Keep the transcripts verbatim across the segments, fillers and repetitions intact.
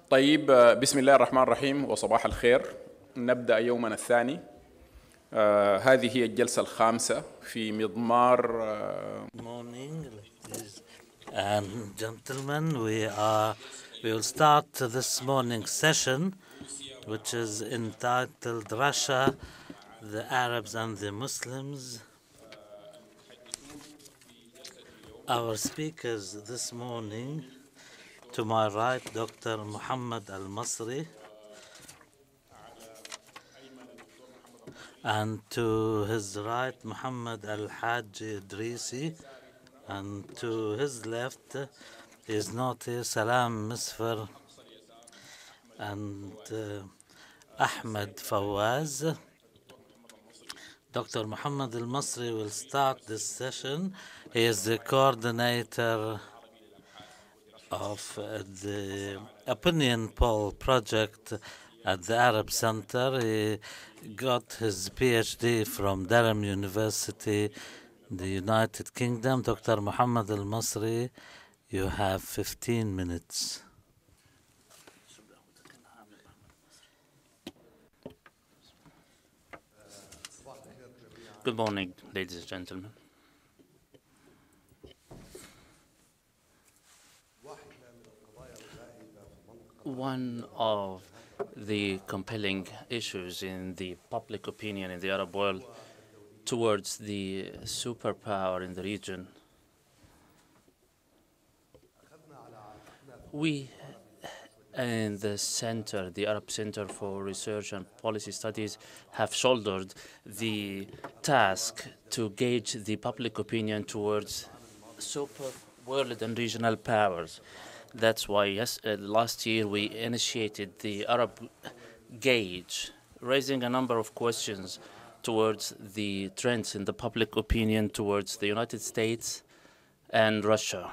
طيب بسم الله الرحمن الرحيم وصباح الخير. نبدأ يومنا الثاني. آه هذه هي الجلسة الخامسة في مضمار آه Morning, ladies and gentlemen. We are we will start this morning's session, which is entitled Russia, the Arabs and the Muslims. Our speakers this morning, to my right, Doctor Mohammed al-Masri, and to his right, Mohammed al-Hajji Drissi, and to his left is not here, Salam Mosafir and uh, Ahmed Fawaz. Doctor Mohammed al-Masri will start this session. He is the coordinator of uh, the opinion poll project at the Arab Center. He got his PhD from Durham University, the United Kingdom. Doctor Mohammed al-Masri, you have fifteen minutes. Good morning, ladies and gentlemen. One of the compelling issues in the public opinion in the Arab world towards the superpower in the region, we in the center, the Arab Center for Research and Policy Studies, have shouldered the task to gauge the public opinion towards super world and regional powers. That's why yes, uh, last year we initiated the Arab Gauge, raising a number of questions towards the trends in the public opinion towards the United States and Russia.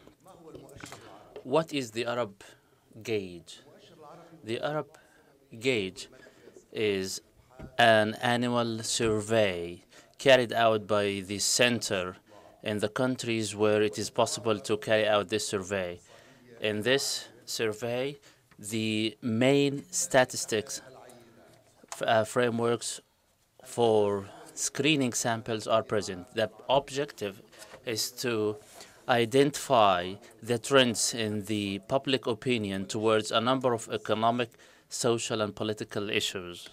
What is the Arab Gauge? The Arab Gauge is an annual survey carried out by the center in the countries where it is possible to carry out this survey. In this survey, the main statistics uh, frameworks for screening samples are present. The objective is to identify the trends in the public opinion towards a number of economic, social, and political issues.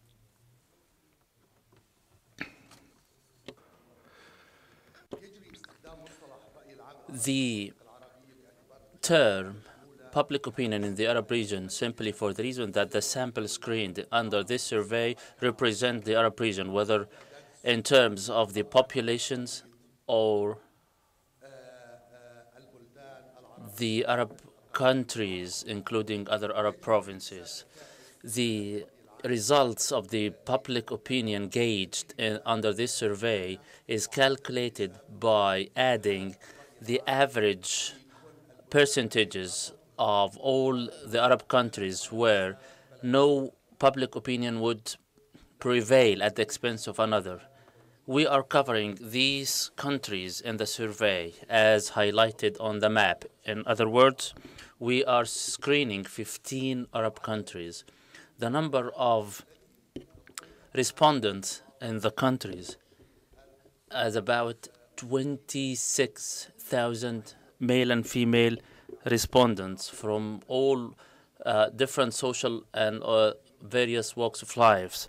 The term public opinion in the Arab region, simply for the reason that the sample screened under this survey represent the Arab region, whether in terms of the populations or the Arab countries, including other Arab provinces. The results of the public opinion gauged in, under this survey is calculated by adding the average percentages of all the Arab countries where no public opinion would prevail at the expense of another. We are covering these countries in the survey as highlighted on the map. In other words, we are screening fifteen Arab countries. The number of respondents in the countries is about twenty-six thousand male and female respondents from all uh, different social and uh, various walks of lives.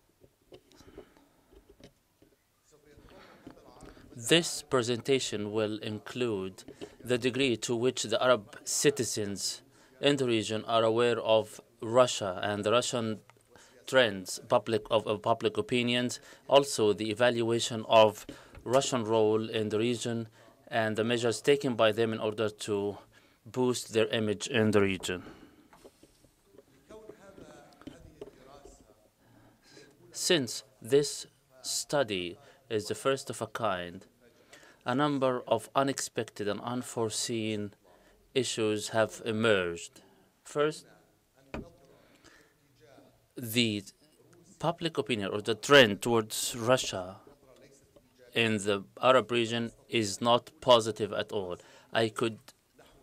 This presentation will include the degree to which the Arab citizens in the region are aware of Russia and the Russian trends public of, of public opinions, also the evaluation of Russian role in the region and the measures taken by them in order to boost their image in the region. Since this study is the first of a kind, a number of unexpected and unforeseen issues have emerged. First, the public opinion or the trend towards Russia in the Arab region is not positive at all. I could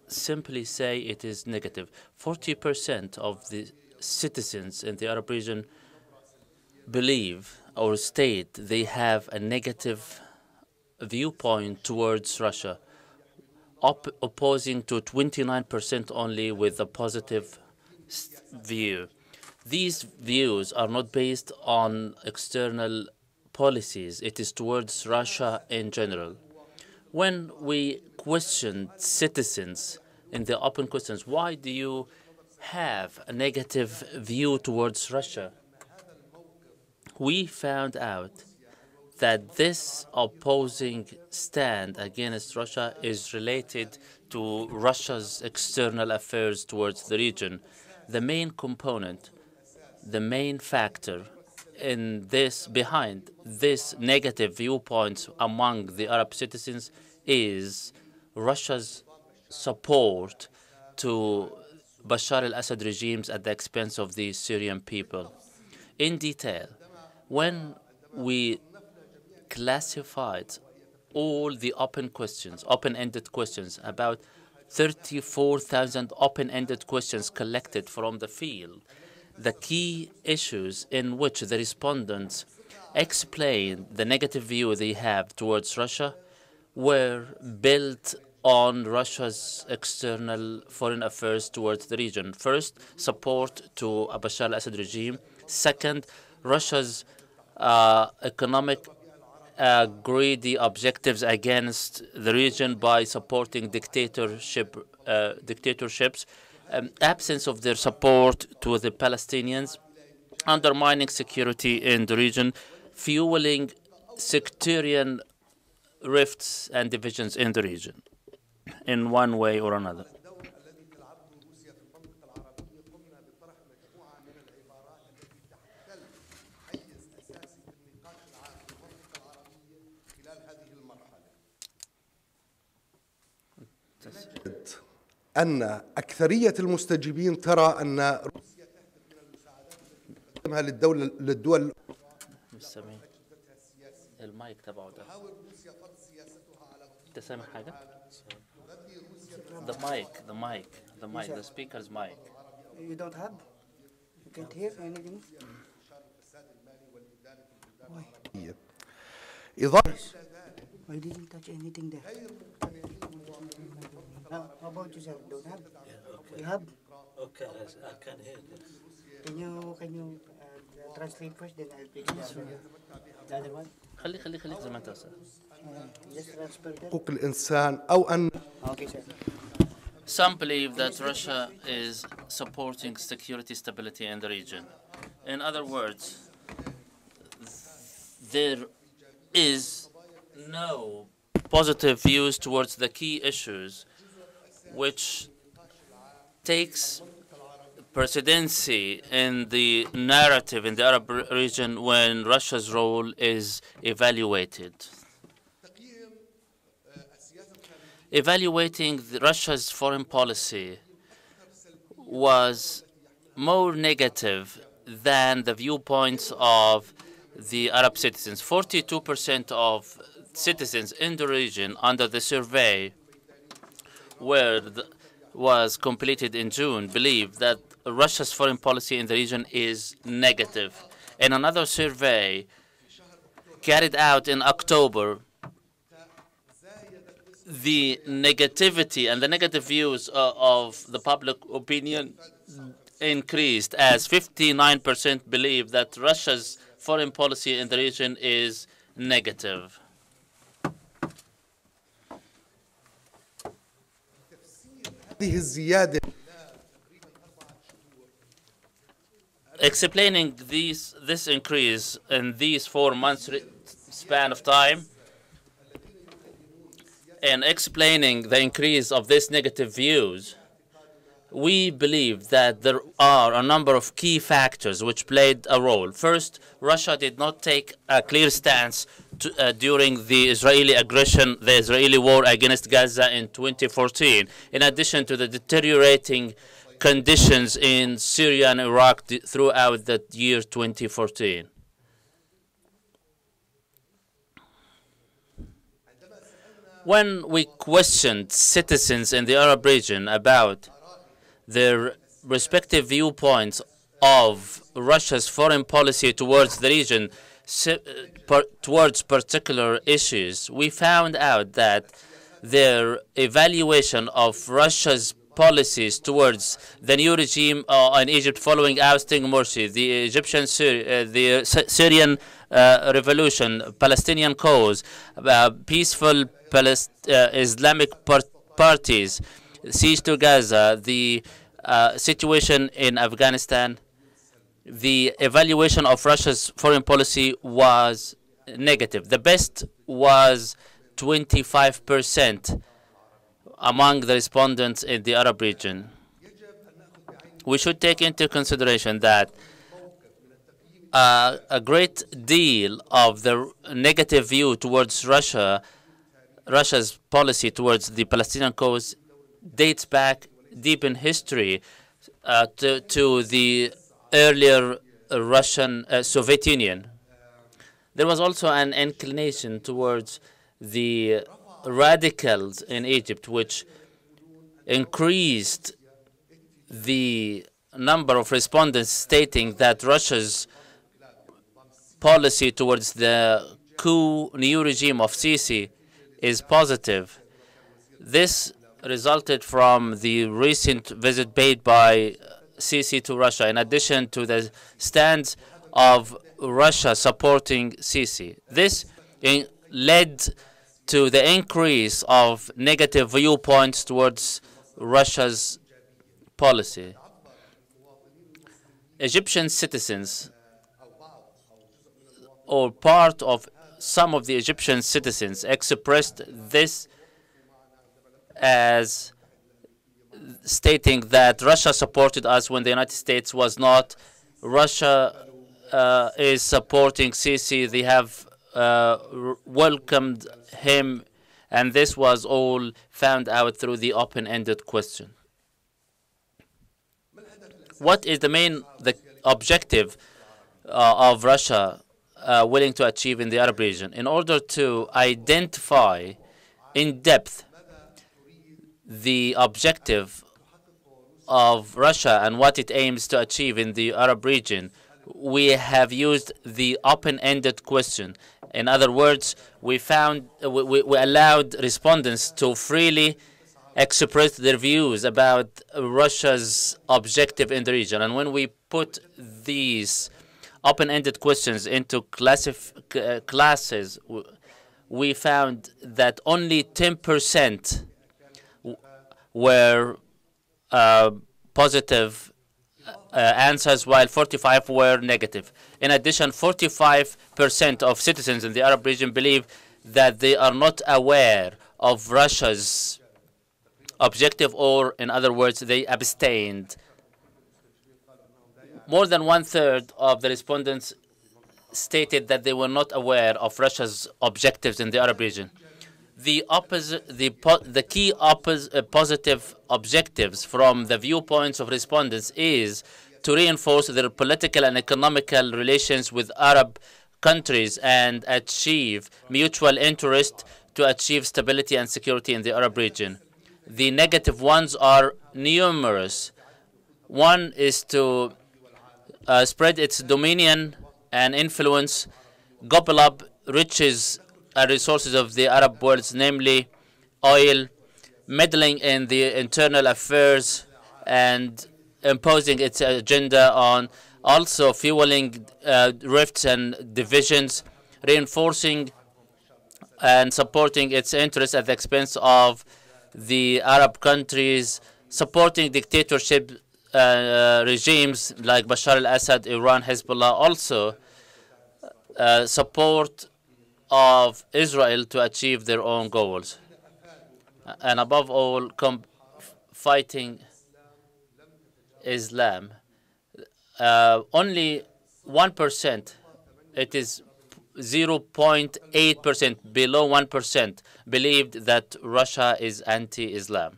simply say it is negative. forty percent of the citizens in the Arab region believe or state they have a negative viewpoint towards Russia, op opposing to twenty-nine percent only with a positive view. These views are not based on external policies. It is towards Russia in general. When we questioned citizens in the open questions, why do you have a negative view towards Russia? We found out that this opposing stand against Russia is related to Russia's external affairs towards the region. The main component, the main factor in this, behind this negative viewpoints among the Arab citizens is Russia's support to Bashar al-Assad regimes at the expense of the Syrian people. In detail, when we classified all the open questions, open-ended questions, about thirty-four thousand open-ended questions collected from the field, the key issues in which the respondents explained the negative view they have towards Russia were built on Russia's external foreign affairs towards the region. First, support to a Bashar al-Assad regime. Second, Russia's uh, economic uh, greedy objectives against the region by supporting dictatorship, uh, dictatorships, um, absence of their support to the Palestinians, undermining security in the region, fueling sectarian rifts and divisions in the region in one way or another. أن أكثرية المستجيبين ترى أن روسيا تهدف من المساعدات للدولة للدول المايك تبعه ده انت سامع حاجة؟ The mic, the mic, the mic, the speaker's mic. You don't have? You can't hear anything? Why? إضافة I didn't touch anything there. How about yourself? Don't have? You have? Okay, I can hear this. Can you can you uh, translate first, then I'll pick it up. The other one? خلي خلي خليك زي ما انت هسه. Just transfer that. حقوق الإنسان أو أن Okay, sir. Some believe that Russia is supporting security stability in the region. In other words, there is no positive views towards the key issues which takes presidency in the narrative in the Arab region when Russia's role is evaluated. Evaluating the Russia's foreign policy was more negative than the viewpoints of the Arab citizens. forty-two percent of citizens in the region under the survey where the, was completed in June believe that Russia's foreign policy in the region is negative. In another survey carried out in October, the negativity and the negative views uh, of the public opinion increased as fifty-nine percent believe that Russia's foreign policy in the region is negative. هذه الزيادة Explaining these, this increase in these four months span of time and explaining the increase of these negative views, we believe that there are a number of key factors which played a role. First, Russia did not take a clear stance to, uh, during the Israeli aggression, the Israeli war against Gaza in twenty fourteen, in addition to the deteriorating conditions in Syria and Iraq throughout the year twenty fourteen. When we questioned citizens in the Arab region about their respective viewpoints of Russia's foreign policy towards the region, towards particular issues, we found out that their evaluation of Russia's policies towards the new regime uh, in Egypt following ousting Morsi, the Egyptian, Syri uh, the Syrian uh, revolution, Palestinian cause, uh, peaceful Palest uh, Islamic part parties, siege to Gaza, the uh, situation in Afghanistan, the evaluation of Russia's foreign policy was negative. The best was twenty-five percent among the respondents in the Arab region. We should take into consideration that uh, a great deal of the negative view towards Russia, Russia's policy towards the Palestinian cause, dates back deep in history uh, to, to the earlier uh, Russian uh, Soviet Union. There was also an inclination towards the radicals in Egypt, which increased the number of respondents stating that Russia's policy towards the coup new regime of Sisi is positive. This resulted from the recent visit paid by Sisi to Russia, in addition to the stance of Russia supporting Sisi. This in led to the increase of negative viewpoints towards Russia's policy. Egyptian citizens, or part of some of the Egyptian citizens, expressed this as stating that Russia supported us when the United States was not. Russia uh, is supporting Sisi. They have uh, welcomed him, and this was all found out through the open-ended question. What is the main the objective uh, of Russia uh, willing to achieve in the Arab region? In order to identify in depth the objective of Russia and what it aims to achieve in the Arab region, we have used the open-ended question. In other words, we found we, we allowed respondents to freely express their views about Russia's objective in the region. And when we put these open-ended questions into classif uh, classes, we found that only ten percent were uh, positive uh, answers, while forty-five were negative. In addition, forty-five percent of citizens in the Arab region believe that they are not aware of Russia's objective, or in other words, they abstained. More than one-third of the respondents stated that they were not aware of Russia's objectives in the Arab region. The opposite, the po the key oppos uh, positive objectives from the viewpoints of respondents is to reinforce their political and economical relations with Arab countries and achieve mutual interest to achieve stability and security in the Arab region. The negative ones are numerous. One is to uh, spread its dominion and influence, gobble up riches and resources of the Arab world, namely oil, meddling in the internal affairs, and imposing its agenda on, also fueling uh, rifts and divisions, reinforcing and supporting its interests at the expense of the Arab countries, supporting dictatorship uh, regimes like Bashar al-Assad, Iran, Hezbollah, also uh, support of Israel to achieve their own goals. And above all, com fighting Islam. Uh, only one percent, it is zero point eight percent, below one percent, believed that Russia is anti-Islam.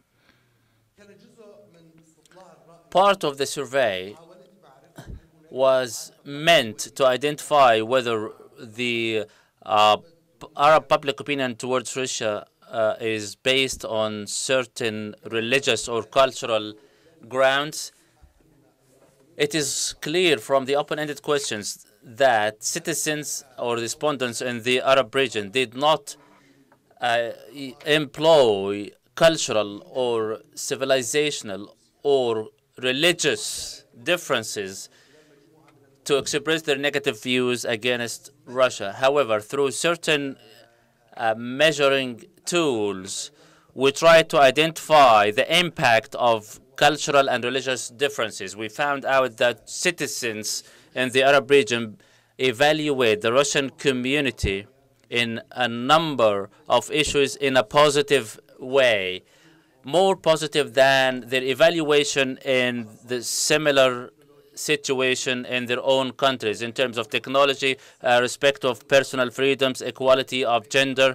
Part of the survey was meant to identify whether the uh, Arab public opinion towards Russia uh, is based on certain religious or cultural grounds, it is clear from the open-ended questions that citizens or respondents in the Arab region did not uh, employ cultural or civilizational or religious differences to express their negative views against Russia. However, through certain uh, measuring tools, we try to identify the impact of cultural and religious differences. We found out that citizens in the Arab region evaluate the Russian community in a number of issues in a positive way, more positive than their evaluation in the similar situation in their own countries in terms of technology, uh, respect of personal freedoms, equality of gender,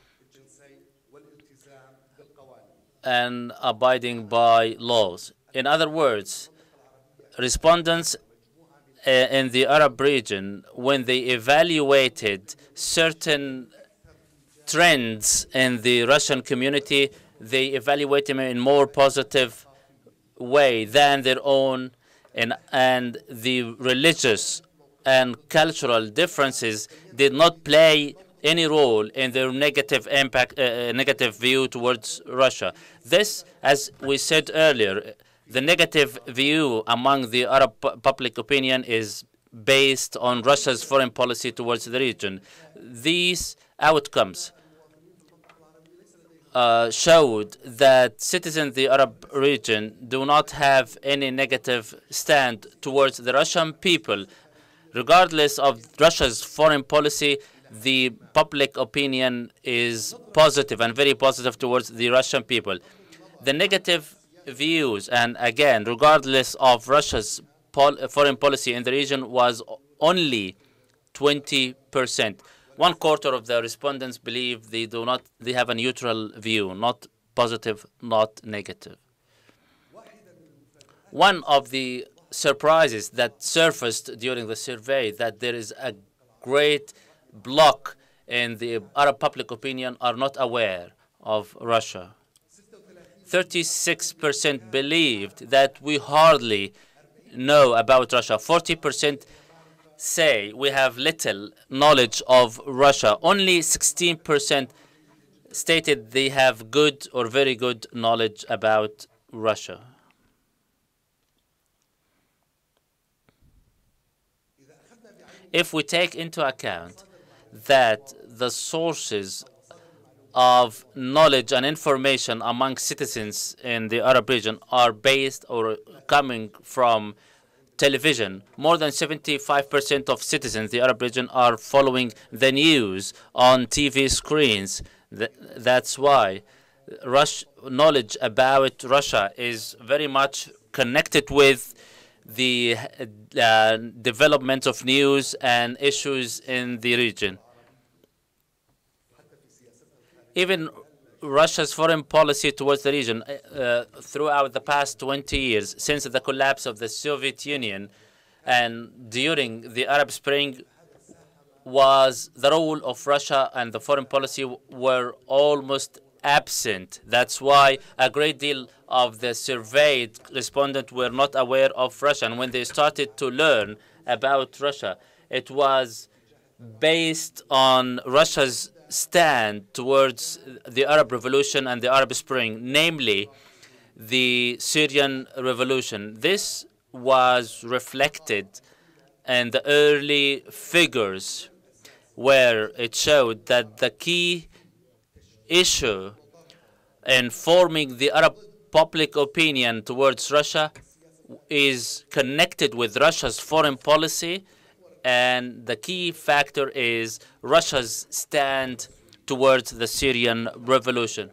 and abiding by laws. In other words, respondents uh, in the Arab region, when they evaluated certain trends in the Russian community, they evaluate them in more positive way than their own, and, and the religious and cultural differences did not play any role in their negative impact, uh, negative view towards Russia. This, as we said earlier, the negative view among the Arab pu public opinion is based on Russia's foreign policy towards the region. These outcomes uh, showed that citizens of the Arab region do not have any negative stand towards the Russian people. Regardless of Russia's foreign policy, the public opinion is positive and very positive towards the Russian people. The negative views, and again, regardless of Russia's pol foreign policy in the region, was only twenty percent. One quarter of the respondents believe they do not, they have a neutral view, not positive, not negative. One of the surprises that surfaced during the survey that there is a great bloc in the Arab public opinion are not aware of Russia. thirty-six percent believed that we hardly know about Russia. forty percent say we have little knowledge of Russia. Only sixteen percent stated they have good or very good knowledge about Russia. If we take into account that the sources of knowledge and information among citizens in the Arab region are based or coming from television, more than seventy-five percent of citizens in the Arab region are following the news on T V screens. Th that's why Rush knowledge about Russia is very much connected with the uh, development of news and issues in the region. Even Russia's foreign policy towards the region uh, throughout the past twenty years, since the collapse of the Soviet Union and during the Arab Spring, was the role of Russia and the foreign policy were almost absent. That's why a great deal of the surveyed respondents were not aware of Russia. And when they started to learn about Russia, it was based on Russia's stand towards the Arab Revolution and the Arab Spring, namely the Syrian Revolution. This was reflected in the early figures where it showed that the key issue in forming the Arab public opinion towards Russia is connected with Russia's foreign policy, and the key factor is Russia's stand towards the Syrian revolution.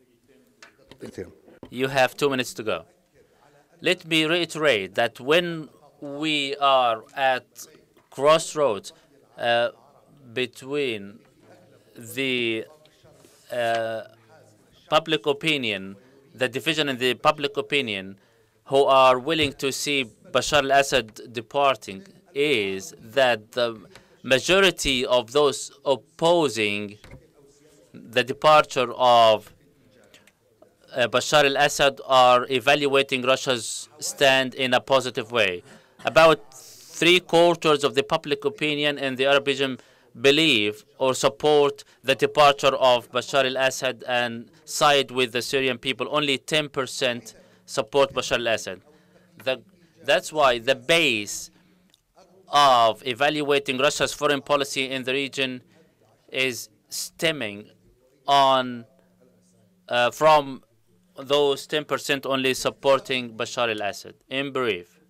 You have two minutes to go. Let me reiterate that when we are at crossroads uh, between the uh, public opinion, the division in the public opinion, who are willing to see Bashar al-Assad departing, is that the majority of those opposing the departure of uh, Bashar al-Assad are evaluating Russia's stand in a positive way. About three quarters of the public opinion in the Arab region believe or support the departure of Bashar al-Assad and side with the Syrian people. Only ten percent support Bashar al-Assad. That's why the base of evaluating Russia's foreign policy in the region is stemming on uh, from those ten percent only supporting Bashar al-Assad. In brief,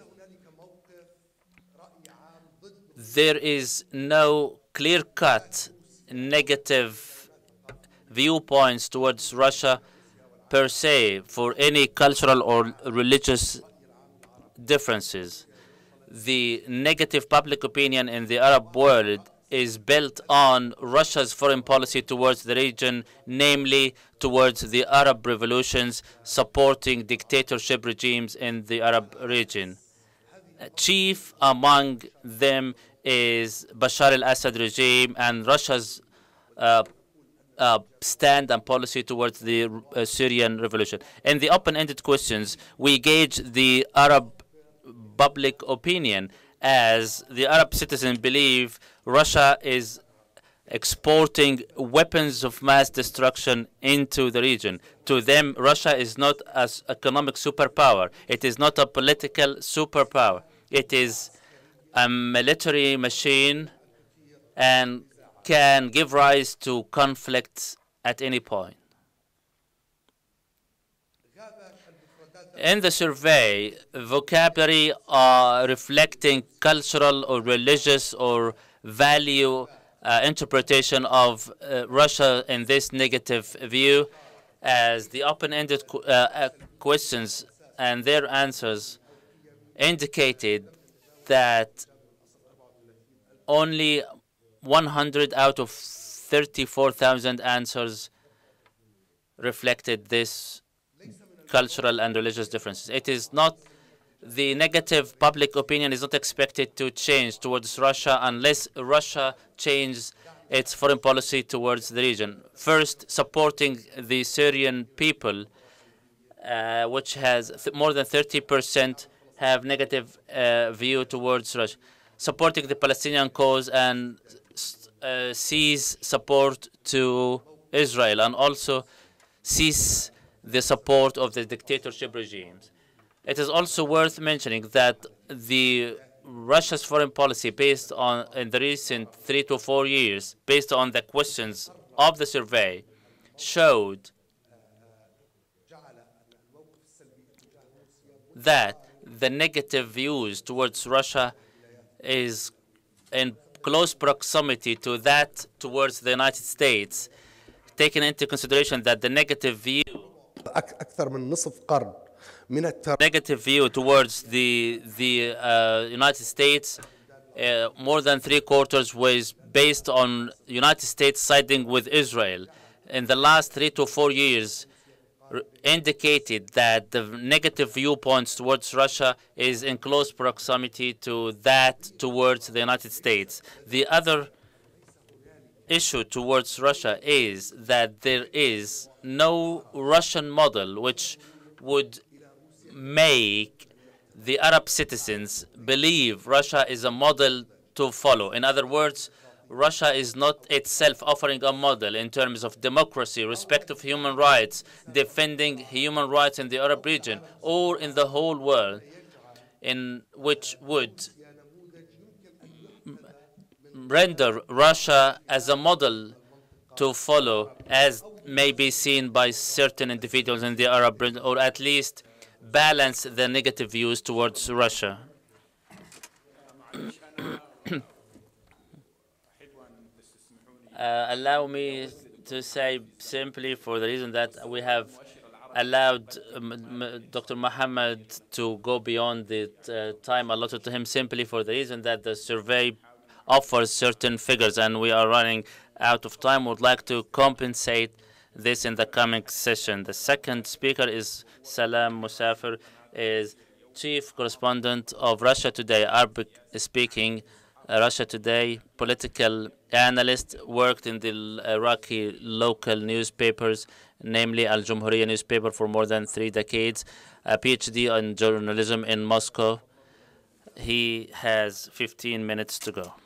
there is no clear-cut negative viewpoints towards Russia per se for any cultural or religious differences. The negative public opinion in the Arab world is built on Russia's foreign policy towards the region, namely towards the Arab revolutions supporting dictatorship regimes in the Arab region. Chief among them is Bashar al-Assad regime and Russia's uh, uh, stand and policy towards the uh, Syrian revolution. In the open-ended questions, we gauge the Arab public opinion as the Arab citizens believe Russia is exporting weapons of mass destruction into the region. To them, Russia is not an economic superpower. It is not a political superpower. It is a military machine and can give rise to conflicts at any point. In the survey, vocabulary uh, reflecting cultural or religious or value uh, interpretation of uh, Russia in this negative view, as the open-ended qu uh, questions and their answers indicated that only one hundred out of thirty-four thousand answers reflected this cultural and religious differences. It is not, the negative public opinion is not expected to change towards Russia unless Russia changes its foreign policy towards the region. First, supporting the Syrian people, uh, which has th more than thirty percent have negative uh, view towards Russia. Supporting the Palestinian cause and uh, cease support to Israel, and also cease the support of the dictatorship regimes. It is also worth mentioning that the Russia's foreign policy based on in the recent three to four years, based on the questions of the survey, showed that the negative views towards Russia is in close proximity to that towards the United States, taking into consideration that the negative view أكثر من نصف قرن من التر... negative view towards the the uh, United States, uh, more than three quarters was based on United States siding with Israel. In the last three to four years, indicated that the negative viewpoints towards Russia is in close proximity to that towards the United States. The other issue towards Russia is that there is no Russian model which would make the Arab citizens believe Russia is a model to follow. In other words, Russia is not itself offering a model in terms of democracy, respect of human rights, defending human rights in the Arab region or in the whole world, in which would render Russia as a model to follow, as may be seen by certain individuals in the Arab region, or at least balance the negative views towards Russia. Uh, allow me to say simply, for the reason that we have allowed um, Doctor Mohammed to go beyond the uh, time allotted to him, simply for the reason that the survey offers certain figures and we are running out of time. We would like to compensate this in the coming session. The second speaker is Salam Mosafir, is chief correspondent of Russia Today, Arabic speaking uh, Russia Today, political analyst, worked in the Iraqi local newspapers, namely Al-Jumhuriya newspaper, for more than three decades, a PhD in journalism in Moscow. He has fifteen minutes to go.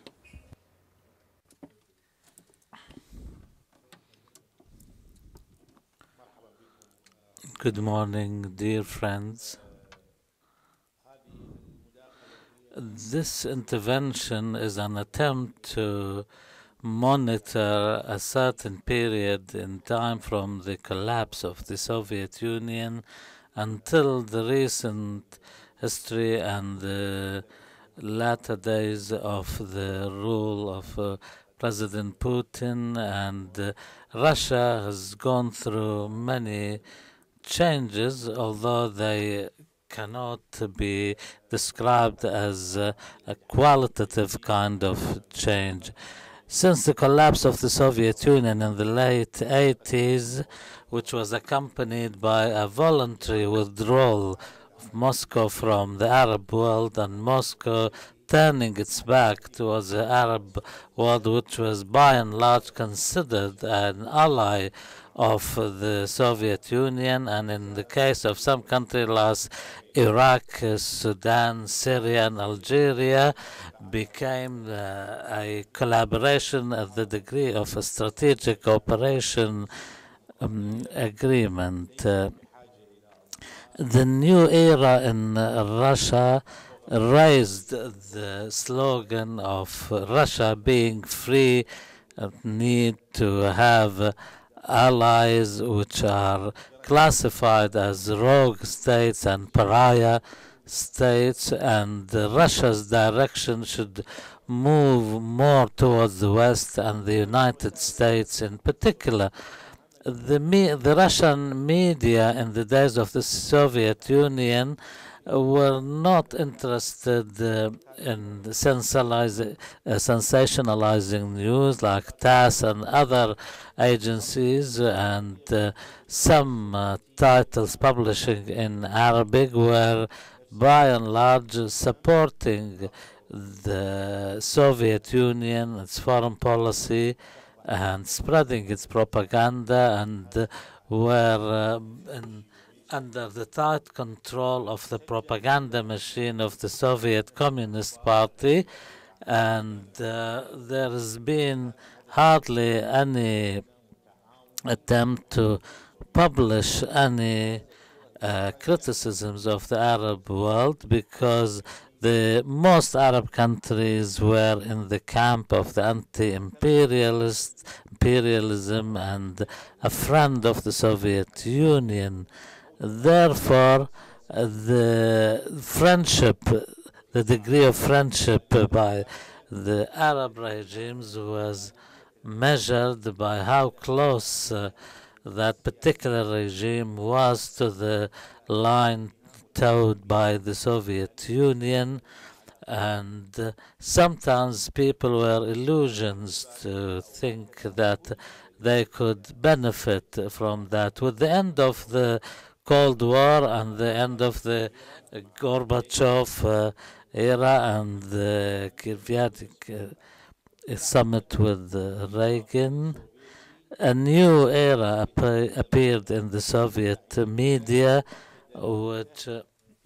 Good morning, dear friends. This intervention is an attempt to monitor a certain period in time from the collapse of the Soviet Union until the recent history and the latter days of the rule of uh, President Putin. And uh, Russia has gone through many changes, although they cannot be described as uh, a qualitative kind of change. Since the collapse of the Soviet Union in the late eighties, which was accompanied by a voluntary withdrawal of Moscow from the Arab world and Moscow turning its back towards the Arab world, which was by and large considered an ally of the Soviet Union, and in the case of some countries like Iraq, Sudan, Syria, and Algeria, became uh, a collaboration at the degree of a strategic cooperation um, agreement. Uh, the new era in uh, Russia raised the slogan of Russia being free, uh, need to have uh, allies which are classified as rogue states and pariah states, and uh, Russia's direction should move more towards the West and the United States in particular. The, me the Russian media in the days of the Soviet Union were not interested uh, in sensationalizing, uh, sensationalizing news like TASS and other agencies, and uh, some uh, titles publishing in Arabic were by and large supporting the Soviet Union, its foreign policy, and spreading its propaganda, and uh, were uh, in under the tight control of the propaganda machine of the Soviet Communist Party, and uh, there has been hardly any attempt to publish any uh, criticisms of the Arab world, because the most Arab countries were in the camp of the anti-imperialist imperialism and a friend of the Soviet Union. Therefore, uh, the friendship, the degree of friendship by the Arab regimes was measured by how close uh, that particular regime was to the line towed by the Soviet Union. And uh, sometimes people were illusions to think that they could benefit from that. With the end of the Cold War and the end of the Gorbachev uh, era and the Kiev uh, summit with uh, Reagan, a new era ap appeared in the Soviet media, which uh,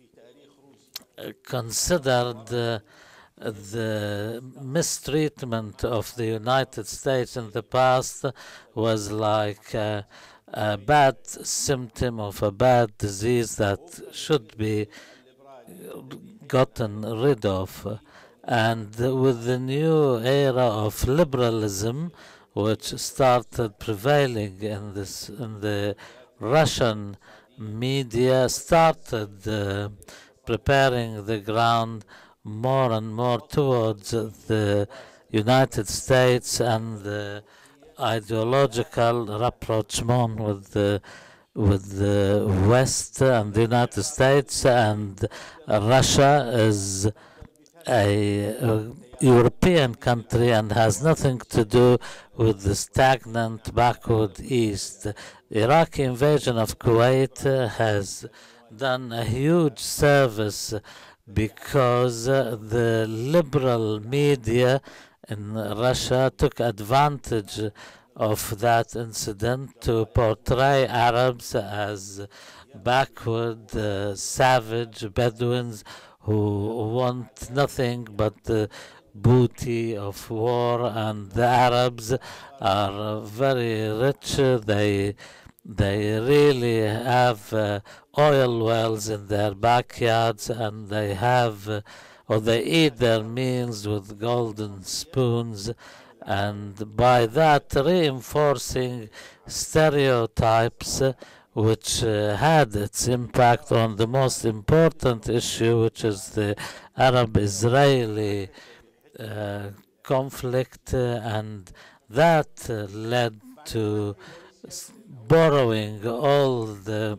considered uh, the mistreatment of the United States in the past was like uh, a bad symptom of a bad disease that should be gotten rid of. And with the new era of liberalism, which started prevailing in this in the Russian media, started uh, preparing the ground more and more towards the United States and the ideological rapprochement with the with the West and the United States, and Russia is a, a European country and has nothing to do with the stagnant backward East. The Iraqi invasion of Kuwait has done a huge service because uh, the liberal media in Russia took advantage of that incident to portray Arabs as backward, uh, savage Bedouins who want nothing but the booty of war, and the Arabs are very rich. They they really have uh, oil wells in their backyards, and they have uh, or they eat their meals with golden spoons, and by that reinforcing stereotypes, uh, which uh, had its impact on the most important issue, which is the Arab-Israeli uh, conflict, uh, and that uh, led to borrowing all the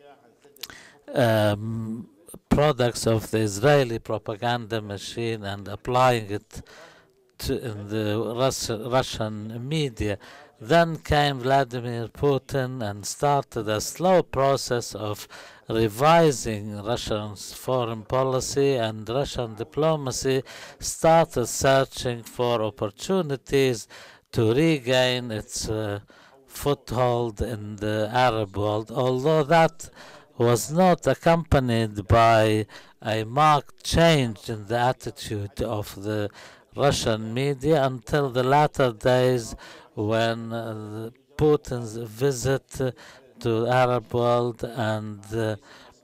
um, products of the Israeli propaganda machine and applying it to in the Rus Russian media. Then came Vladimir Putin and started a slow process of revising Russia's foreign policy, and Russian diplomacy started searching for opportunities to regain its uh, foothold in the Arab world, although that was not accompanied by a marked change in the attitude of the Russian media until the latter days, when uh, Putin's visit uh, to the Arab world and uh,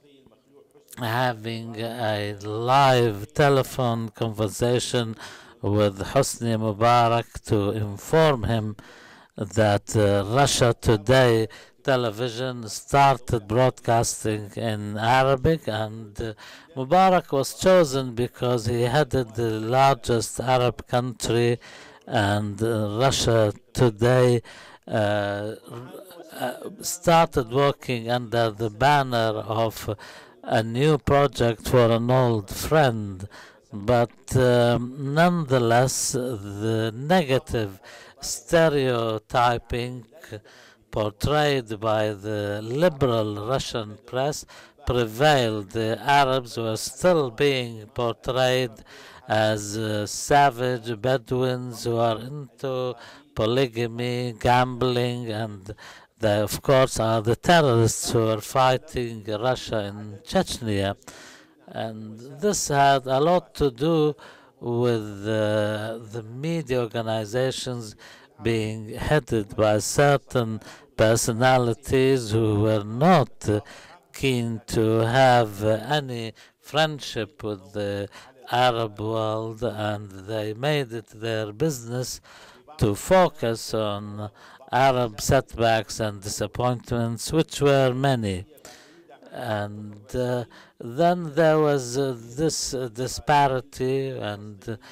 having a live telephone conversation with Hosni Mubarak to inform him that uh, Russia Today television started broadcasting in Arabic, and uh, Mubarak was chosen because he headed the largest Arab country, and uh, Russia Today uh, uh, started working under the banner of a new project for an old friend. But um, nonetheless, the negative stereotyping portrayed by the liberal Russian press prevailed. The Arabs were still being portrayed as uh, savage Bedouins who are into polygamy, gambling, and they, of course, are the terrorists who are fighting Russia in Chechnya. And this had a lot to do with uh, the media organizations being headed by certain personalities who were not uh, keen to have uh, any friendship with the Arab world, and they made it their business to focus on Arab setbacks and disappointments, which were many. And uh, then there was uh, this uh, disparity and uh,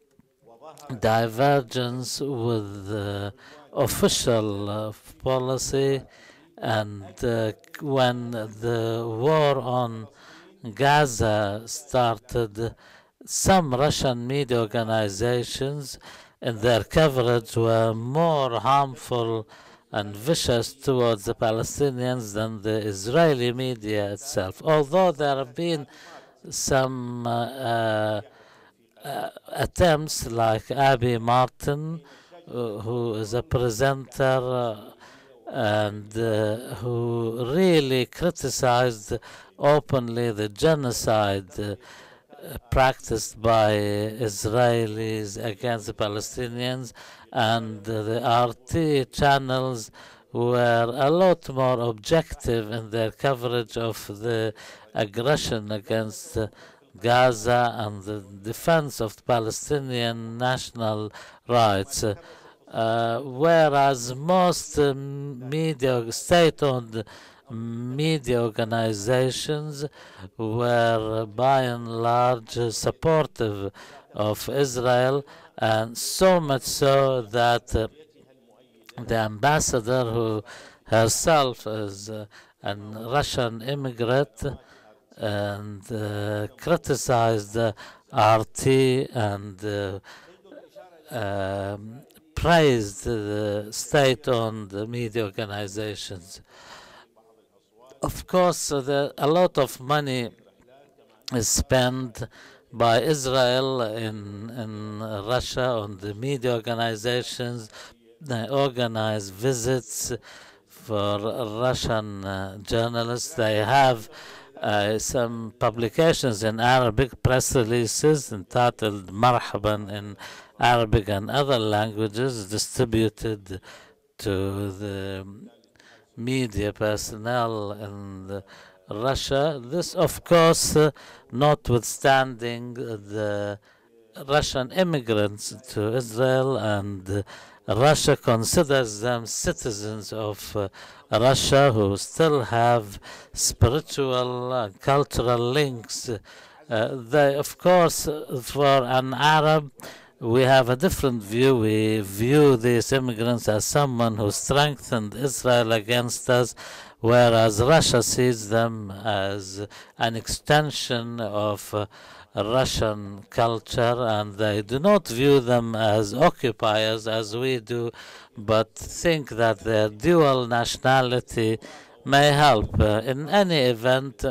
divergence with the official uh, policy, and uh, when the war on Gaza started, some Russian media organizations in their coverage were more harmful and vicious towards the Palestinians than the Israeli media itself. Although there have been some uh, uh, uh, attempts like Abby Martin, uh, who is a presenter uh, and uh, who really criticized openly the genocide uh, practiced by Israelis against the Palestinians, and uh, the R T channels were a lot more objective in their coverage of the aggression against uh, Gaza and the defense of Palestinian national rights. Uh, uh, whereas most uh, media, state-owned media organizations were by and large supportive of Israel, and so much so that uh, the ambassador, who herself is uh, a Russian immigrant, and uh, criticized uh, R T and uh, um, praised the state-owned media organizations. Of course, uh, there, a lot of money is spent by Israel in, in Russia on the media organizations. They organize visits for Russian uh, journalists. They have uh, some publications in Arabic, press releases entitled Marhaban in Arabic and other languages distributed to the media personnel in the Russia. This, of course, uh, notwithstanding the Russian immigrants to Israel, and uh, Russia considers them citizens of uh, Russia who still have spiritual and cultural links. Uh, they, of course, for an Arab, we have a different view. We view these immigrants as someone who strengthened Israel against us, whereas Russia sees them as an extension of uh, Russian culture, and they do not view them as occupiers as we do, but think that their dual nationality may help. Uh, in any event,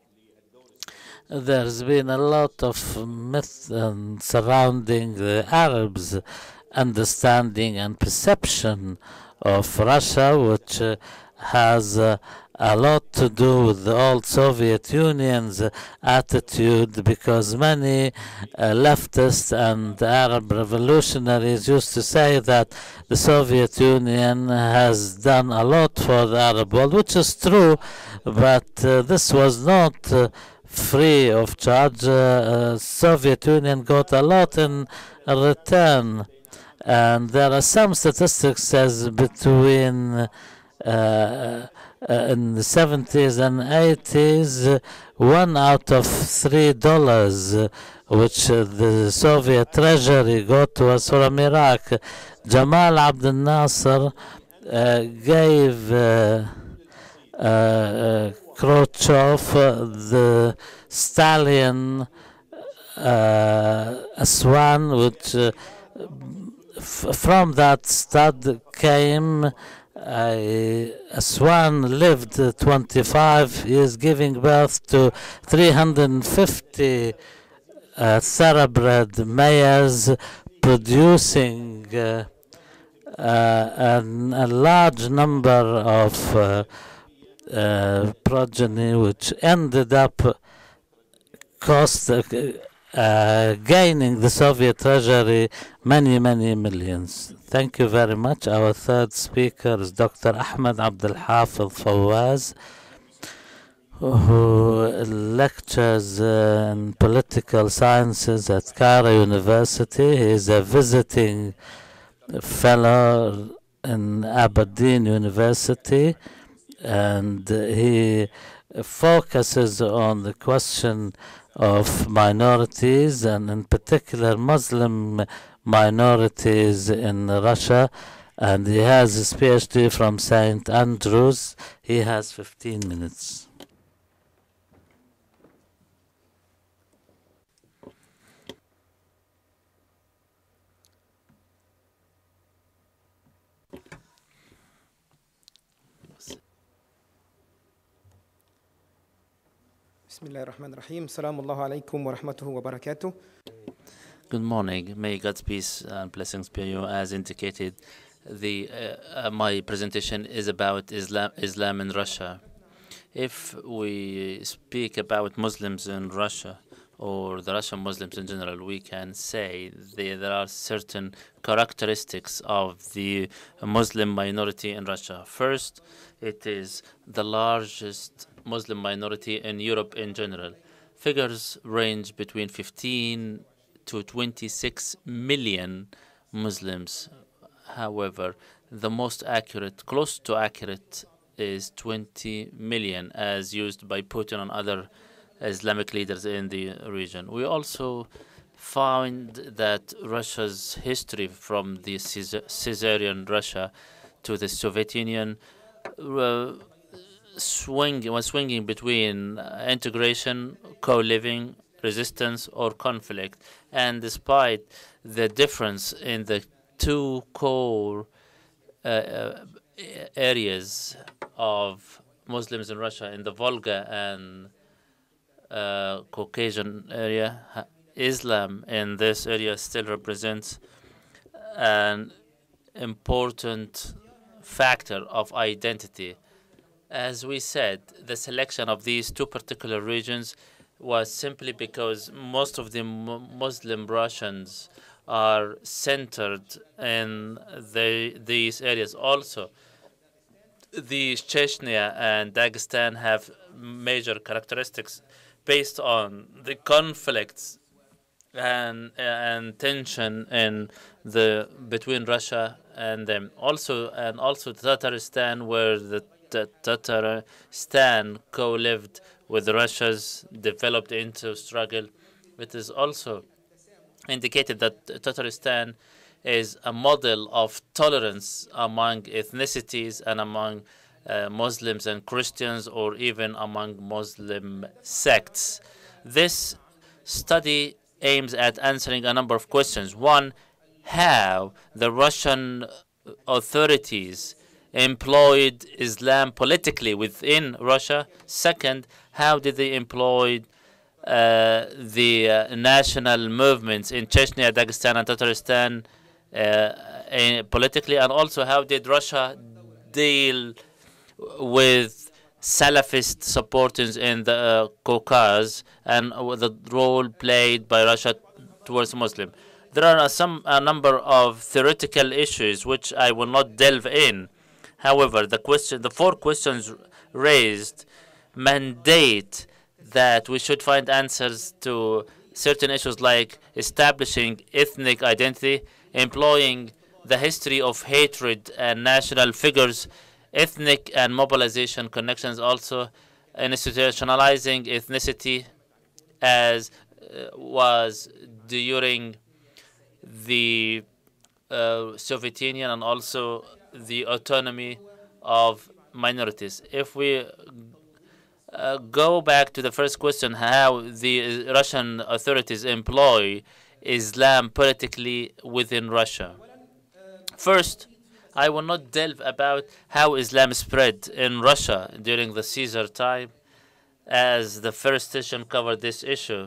there's been a lot of myth um, surrounding the Arabs' understanding and perception of Russia, which uh, has uh, a lot to do with the old Soviet Union's attitude, because many uh, leftists and Arab revolutionaries used to say that the Soviet Union has done a lot for the Arab world, which is true, but uh, this was not uh, free of charge. Uh, uh, Soviet Union got a lot in return, and there are some statistics as between uh, Uh, in the seventies and eighties, uh, one out of three dollars uh, which uh, the Soviet treasury got was from Iraq. Jamal Abdel Nasser uh, gave uh, uh, Khrushchev uh, the stallion uh, Aswan, which uh, f from that stud came Uh, Aswan lived uh, twenty-five years, giving birth to three hundred fifty uh, thoroughbred mayors, producing uh, uh, an, a large number of uh, uh, progeny, which ended up cost uh, uh, gaining the Soviet treasury many, many millions. Thank you very much. Our third speaker is Doctor Ahmed Abdulhafez Fawaz, who lectures uh, in political sciences at Cairo University. He is a visiting fellow in Aberdeen University, and he focuses on the question of minorities, and in particular Muslim minorities in Russia, and he has his PhD from Saint Andrews. He has fifteen minutes. Bismillahirrahmanirrahim. Assalamu alaikum wa rahmatuhu wa barakatuh. Good morning. May God's peace and blessings be you. As indicated, the uh, uh, my presentation is about Islam, Islam in Russia. If we speak about Muslims in Russia, or the Russian Muslims in general, we can say they, there are certain characteristics of the Muslim minority in Russia. First, it is the largest Muslim minority in Europe in general. Figures range between fifteen to twenty-six million Muslims. However, the most accurate, close to accurate, is twenty million, as used by Putin and other Islamic leaders in the region. We also found that Russia's history from the Caesarean Russia to the Soviet Union uh, swing was swinging between uh, integration, co-living, resistance, or conflict. And despite the difference in the two core uh, uh, areas of Muslims in Russia, in the Volga and uh, Caucasian area, Islam in this area still represents an important factor of identity. As we said, the selection of these two particular regions was simply because most of the Muslim Russians are centered in the, these areas. Also, the Chechnya and Dagestan have major characteristics based on the conflicts and and tension in the between Russia and them. Also, and also Tatarstan, where the Tatarstan co-lived with the Russia's, developed into struggle. It is also indicated that Tatarstan is a model of tolerance among ethnicities and among uh, Muslims and Christians, or even among Muslim sects. This study aims at answering a number of questions. One, how the Russian authorities employed Islam politically within Russia. Second, how did they employ uh, the uh, national movements in Chechnya, Dagestan, and Tatarstan uh, in, politically, and also how did Russia deal with Salafist supporters in the uh, Caucasus, and uh, the role played by Russia towards Muslim. There are uh, some a number of theoretical issues which I will not delve in. However, the question, the four questions raised mandate that we should find answers to certain issues like establishing ethnic identity, employing the history of hatred and national figures, ethnic and mobilization connections, also institutionalizing ethnicity as uh, was during the uh, Soviet Union, and also the autonomy of minorities. If we uh, go back to the first question, how the Russian authorities employ Islam politically within Russia. First, I will not delve about how Islam spread in Russia during the Caesar time, as the first session covered this issue.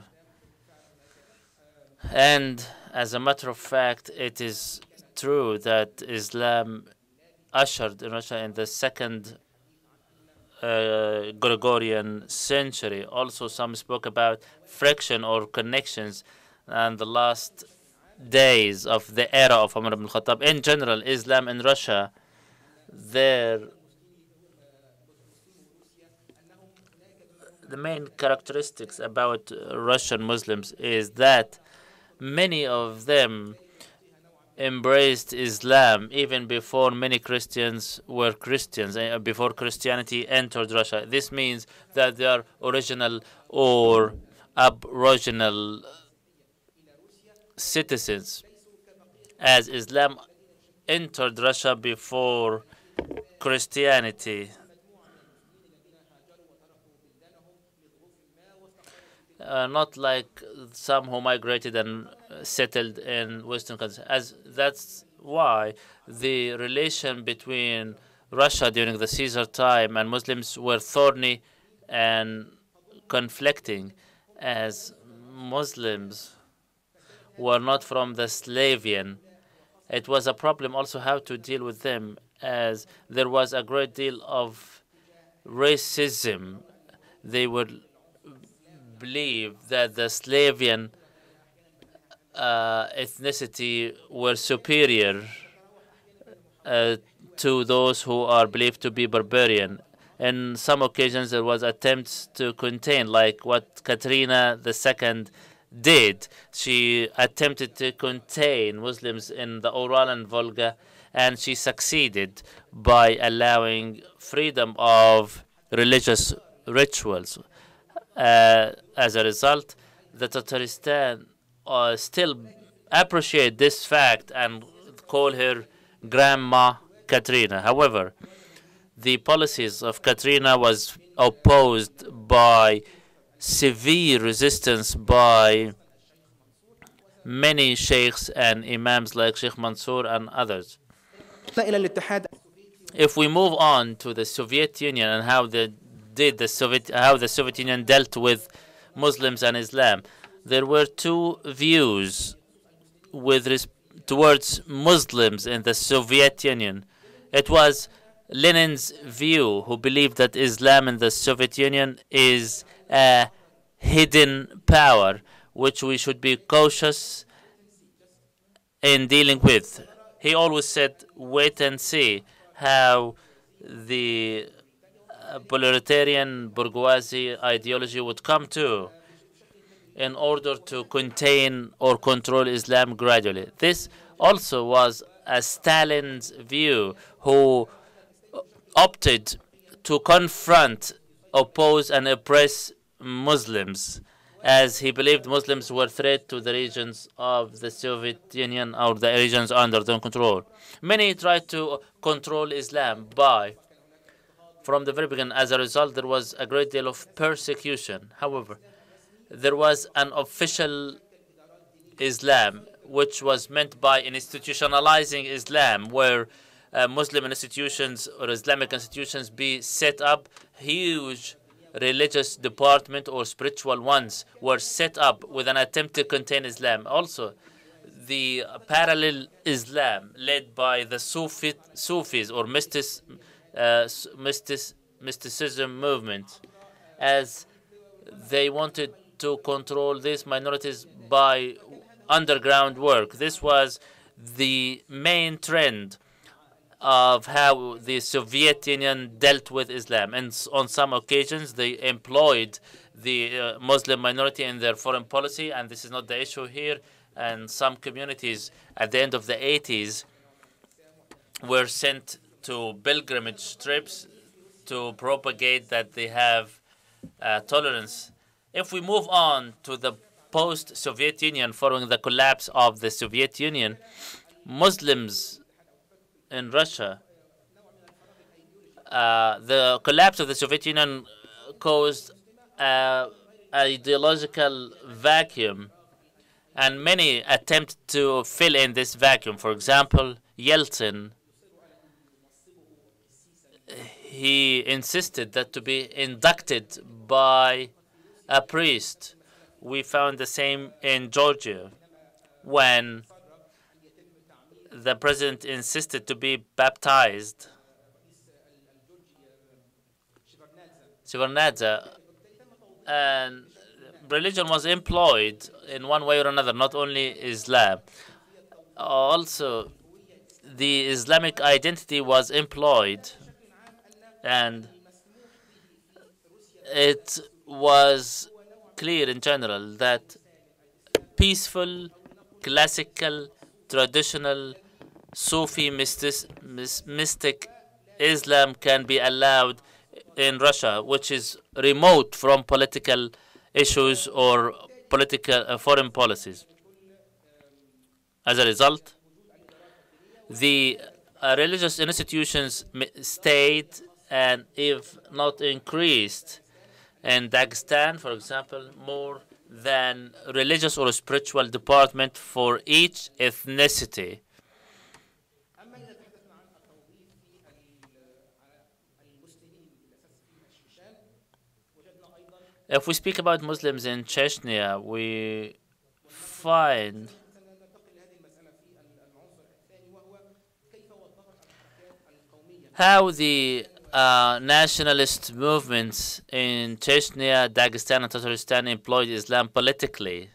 And as a matter of fact, it is true that Islam ushered in Russia in the second uh, Gregorian century. Also, some spoke about friction or connections and the last days of the era of Umar ibn Khattab. In general, Islam in Russia, there the main characteristics about Russian Muslims is that many of them embraced Islam even before many Christians were Christians, uh, before Christianity entered Russia. This means that they are original or aboriginal citizens, as Islam entered Russia before Christianity. Uh, not like some who migrated and settled in Western countries. As that's why the relation between Russia during the Caesar time and Muslims were thorny and conflicting, as Muslims were not from the Slavian. It was a problem also how to deal with them, as there was a great deal of racism. They would believe that the Slavian uh, ethnicity were superior uh, to those who are believed to be barbarian. In some occasions, there was attempts to contain, like what Katrina the Second did. She attempted to contain Muslims in the Ural and Volga, and she succeeded by allowing freedom of religious rituals. Uh, as a result, the Tatarstan uh, still appreciate this fact and call her Grandma Katrina. However, the policies of Katrina was opposed by severe resistance by many sheikhs and imams like Sheikh Mansour and others. If we move on to the Soviet Union and how the did the Soviet how the Soviet Union dealt with Muslims and Islam. There were two views with res towards Muslims in the Soviet Union. It was Lenin's view, who believed that Islam in the Soviet Union is a hidden power, which we should be cautious in dealing with. He always said, wait and see how the proletarian bourgeoisie ideology would come to in order to contain or control Islam gradually. This also was a Stalin's view, who opted to confront, oppose, and oppress Muslims, as he believed Muslims were a threat to the regions of the Soviet Union or the regions under their control. Many tried to control Islam by, from the very beginning. As a result, there was a great deal of persecution. However, there was an official Islam, which was meant by institutionalizing Islam, where uh, Muslim institutions or Islamic institutions be set up. Huge religious department or spiritual ones were set up with an attempt to contain Islam. Also, the parallel Islam led by the Sufi, Sufis or mystic, uh, mystic, mysticism movement, as they wanted to control these minorities by underground work. This was the main trend of how the Soviet Union dealt with Islam. And on some occasions, they employed the uh, Muslim minority in their foreign policy, and this is not the issue here. And some communities at the end of the eighties were sent to pilgrimage trips to propagate that they have uh, tolerance. If we move on to the post-Soviet Union, following the collapse of the Soviet Union, Muslims in Russia, uh, the collapse of the Soviet Union caused an ideological vacuum, and many attempt to fill in this vacuum. For example, Yeltsin, he insisted that to be inducted by a priest. We found the same in Georgia, when the president insisted to be baptized. Shevardnadze, and religion was employed in one way or another, not only Islam. Also, the Islamic identity was employed, and it was clear in general that peaceful, classical, traditional, Sufi mystic, mystic Islam can be allowed in Russia, which is remote from political issues or political uh, foreign policies. As a result, the uh, religious institutions stayed, and if not increased, in Dagestan, for example, more than religious or spiritual department for each ethnicity. If we speak about Muslims in Chechnya, we find how the uh, nationalist movements in Chechnya, Dagestan, and Tatarstan employed Islam politically.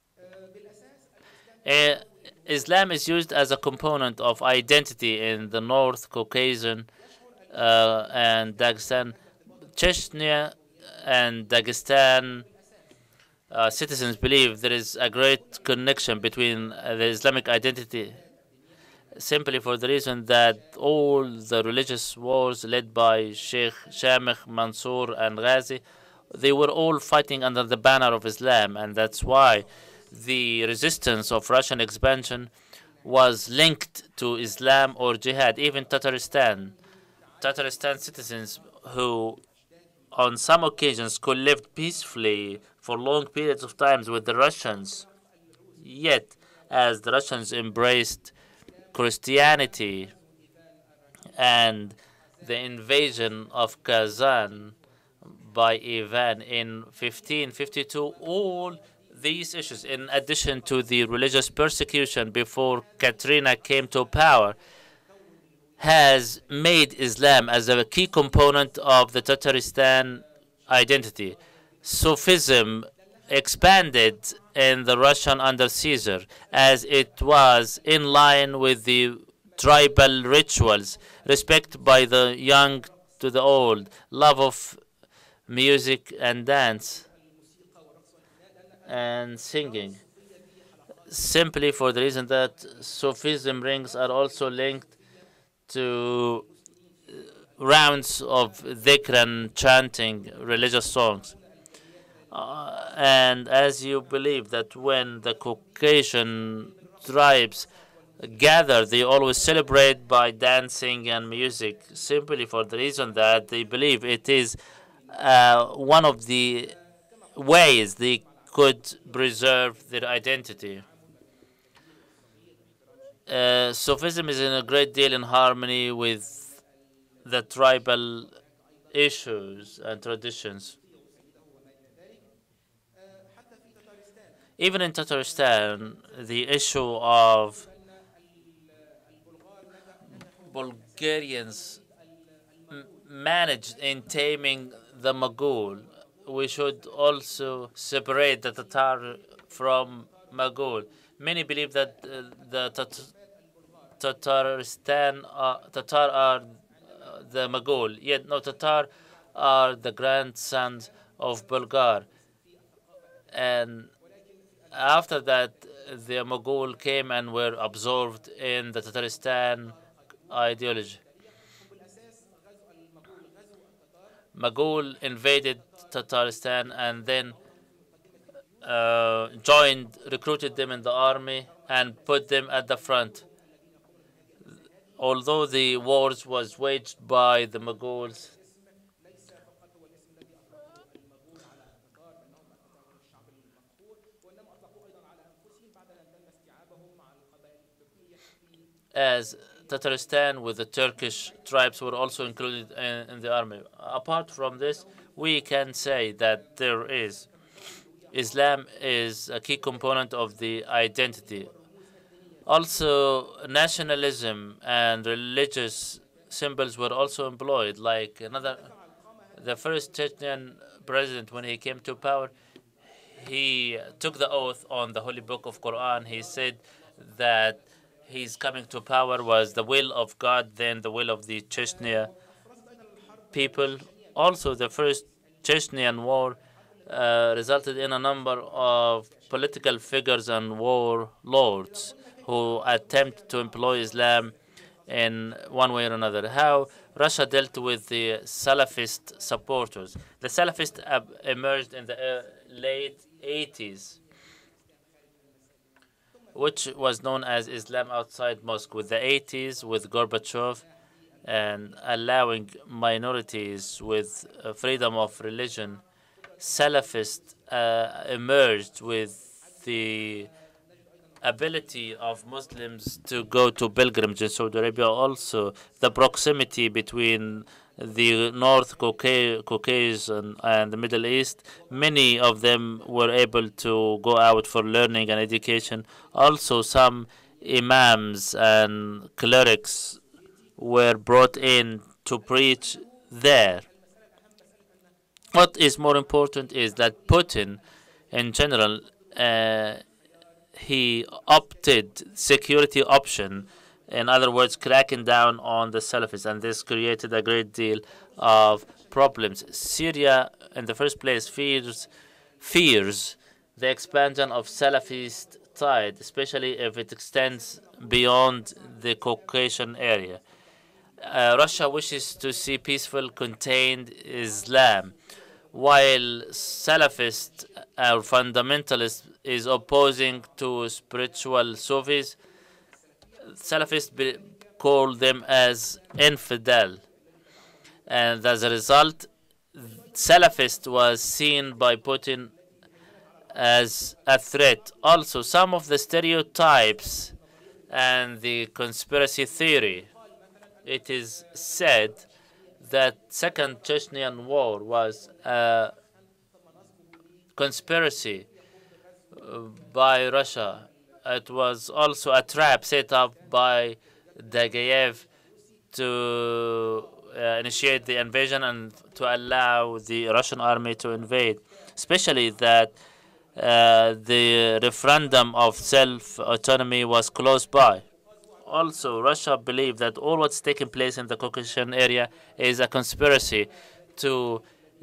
Uh, Islam is used as a component of identity in the North Caucasian uh, and Dagestan. Chechnya and Dagestan uh, citizens believe there is a great connection between uh, the Islamic identity, simply for the reason that all the religious wars led by Sheikh Shamikh, Mansour, and Ghazi, they were all fighting under the banner of Islam, and that's why the resistance of Russian expansion was linked to Islam or jihad. Even Tatarstan, Tatarstan citizens who on some occasions could live peacefully for long periods of times with the Russians, yet as the Russians embraced Christianity and the invasion of Kazan by Ivan in fifteen fifty-two, all these issues, in addition to the religious persecution before Katrina came to power, has made Islam as a key component of the Tataristan identity. Sufism expanded in the Russian under Caesar as it was in line with the tribal rituals, respect by the young to the old, love of music and dance and singing, simply for the reason that Sufism rings are also linked to rounds of dhikr and chanting religious songs. Uh, and as you believe that when the Caucasian tribes gather, they always celebrate by dancing and music, simply for the reason that they believe it is uh, one of the ways they could preserve their identity. Uh, Sufism is in a great deal in harmony with the tribal issues and traditions. Even in Tatarstan, the issue of Bulgarians managed in taming the Mughal. We should also separate the Tatar from Mughal. Many believe that uh, the Tat Tatarstan uh, Tatar are uh, the Mughal. Yet no, Tatar are the grandsons of Bulgar. And after that, the Mughal came and were absorbed in the Tatarstan ideology. Mughal invaded Tatarstan and then uh, joined, recruited them in the army and put them at the front. Although the wars was waged by the Mughals, as Tatarstan with the Turkish tribes were also included in, in the army. Apart from this, we can say that there is Islam is a key component of the identity. Also, nationalism and religious symbols were also employed. Like another, the first Chechen president, when he came to power, he took the oath on the Holy Book of Quran. He said that his coming to power was the will of God, then the will of the Chechnya people. Also, the first Chechnyan war uh, resulted in a number of political figures and warlords who attempt to employ Islam in one way or another. How Russia dealt with the Salafist supporters. The Salafists emerged in the uh, late eighties, which was known as Islam outside mosque, with the eighties, with Gorbachev, and allowing minorities with uh, freedom of religion. Salafists uh, emerged with the ability of Muslims to go to pilgrimage in Saudi Arabia. Also, the proximity between the North Caucasus and, and the Middle East, many of them were able to go out for learning and education. Also, some imams and clerics were brought in to preach there. What is more important is that Putin, in general, uh, he opted security option, in other words, cracking down on the Salafists, and this created a great deal of problems. Syria, in the first place, fears fears the expansion of Salafist tide, especially if it extends beyond the Caucasian area. Uh, Russia wishes to see peaceful, contained Islam, while Salafist or fundamentalist is opposing to spiritual Sufis. Salafists call them as infidel, and as a result, Salafist was seen by Putin as a threat. Also, some of the stereotypes and the conspiracy theory, it is said that Second Chechnyan War was a conspiracy by Russia. It was also a trap set up by Dagayev to uh, initiate the invasion and to allow the Russian army to invade, especially that uh, the referendum of self-autonomy was close by. Also, Russia believed that all what's taking place in the Caucasian area is a conspiracy to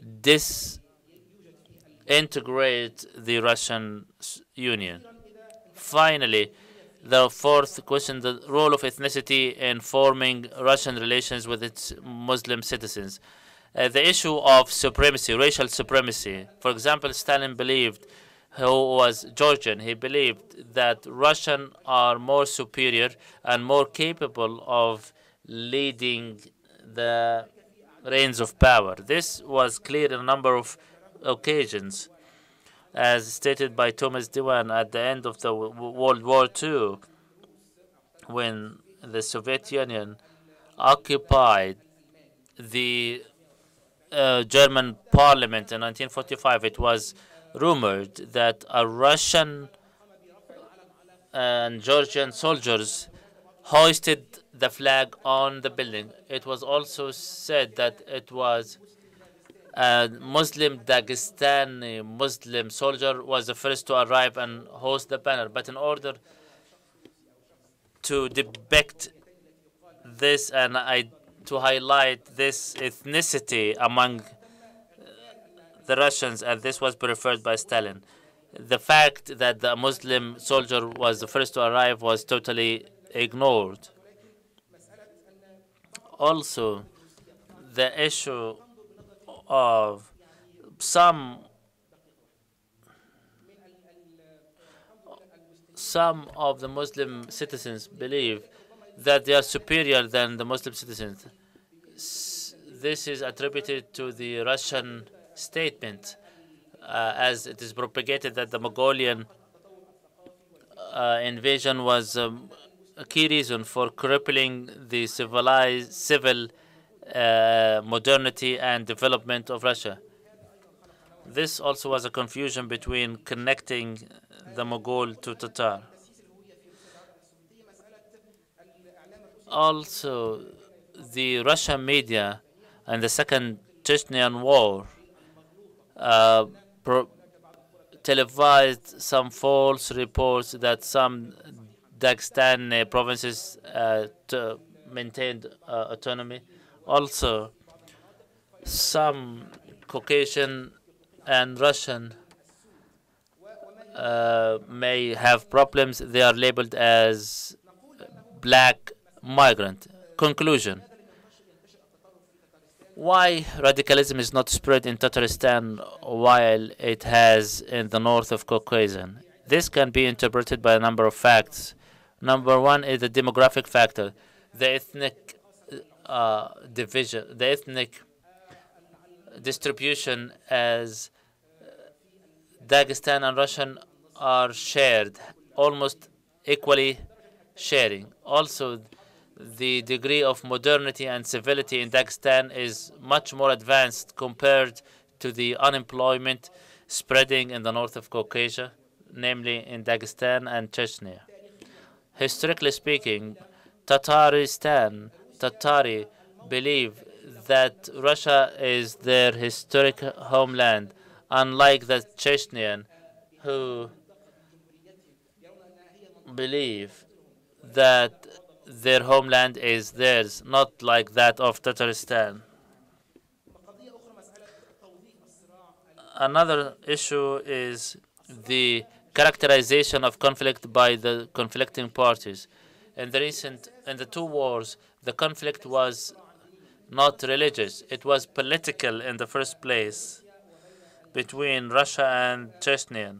disintegrate the Russian Union. Finally, the fourth question, the role of ethnicity in forming Russian relations with its Muslim citizens. Uh, the issue of supremacy, racial supremacy. For example, Stalin believed, who was Georgian, he believed that Russians are more superior and more capable of leading the reins of power. This was clear in a number of occasions, as stated by Thomas Diwan at the end of the World War Two, when the Soviet Union occupied the uh, German parliament in nineteen forty-five. It was rumored that a Russian and Georgian soldiers hoisted the flag on the building. It was also said that it was a Muslim Dagestani Muslim soldier was the first to arrive and hoist the banner. But in order to depict this and I, to highlight this ethnicity among the Russians, and this was preferred by Stalin, the fact that the Muslim soldier was the first to arrive was totally ignored. Also, the issue of some some of the Muslim citizens believe that they are superior than the Muslim citizens. This is attributed to the Russian statement, uh, as it is propagated that the Mongolian uh, invasion was um, a key reason for crippling the civilized civil uh, modernity and development of Russia. This also was a confusion between connecting the Mughal to Tatar. Also, the Russian media and the Second Chechnyan War uh, pro televised some false reports that some Dagestan uh, provinces uh, maintained uh, autonomy. Also, some Caucasian and Russian uh, may have problems. They are labeled as black migrant. Conclusion. Why radicalism is not spread in Tatarstan while it has in the north of Caucasia? This can be interpreted by a number of facts. Number one is the demographic factor, the ethnic uh, division, the ethnic distribution, as Dagestan and Russian are shared, almost equally sharing. Also, the degree of modernity and civility in Dagestan is much more advanced compared to the unemployment spreading in the north of Caucasia, namely in Dagestan and Chechnya. Historically speaking, Tataristan, Tatari believe that Russia is their historic homeland, unlike the Chechnyan, who believe that their homeland is theirs, not like that of Tatarstan. Another issue is the characterization of conflict by the conflicting parties. In the recent, in the two wars, the conflict was not religious. It was political in the first place between Russia and Chechnya.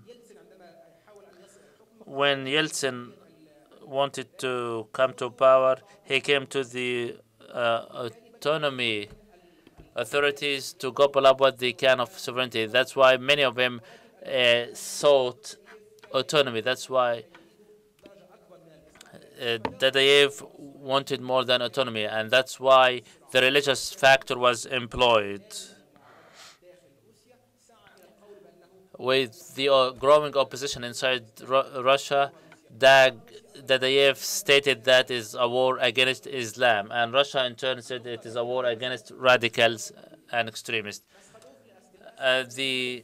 When Yeltsin wanted to come to power, he came to the uh, autonomy authorities to gobble up what they can of sovereignty. That's why many of them uh, sought autonomy. That's why uh, Dadaev wanted more than autonomy, and that's why the religious factor was employed. With the uh, growing opposition inside Ru Russia, Dag Dadaev stated that is a war against Islam, and Russia in turn said it is a war against radicals and extremists. Uh, the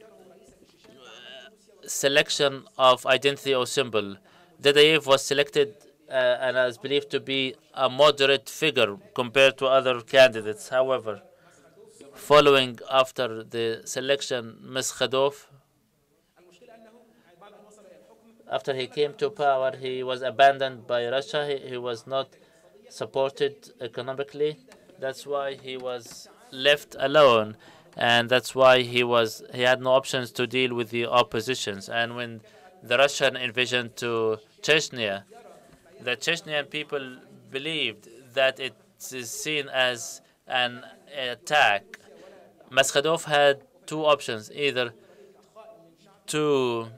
selection of identity or symbol, Dadaev was selected uh, and is believed to be a moderate figure compared to other candidates. However, following after the selection, Maskhadov, after he came to power, he was abandoned by Russia. He, he was not supported economically. That's why he was left alone, and that's why he was he had no options to deal with the oppositions. And when the Russian invasion to Chechnya, the Chechnyan people believed that it is seen as an attack. Maskhadov had two options: either to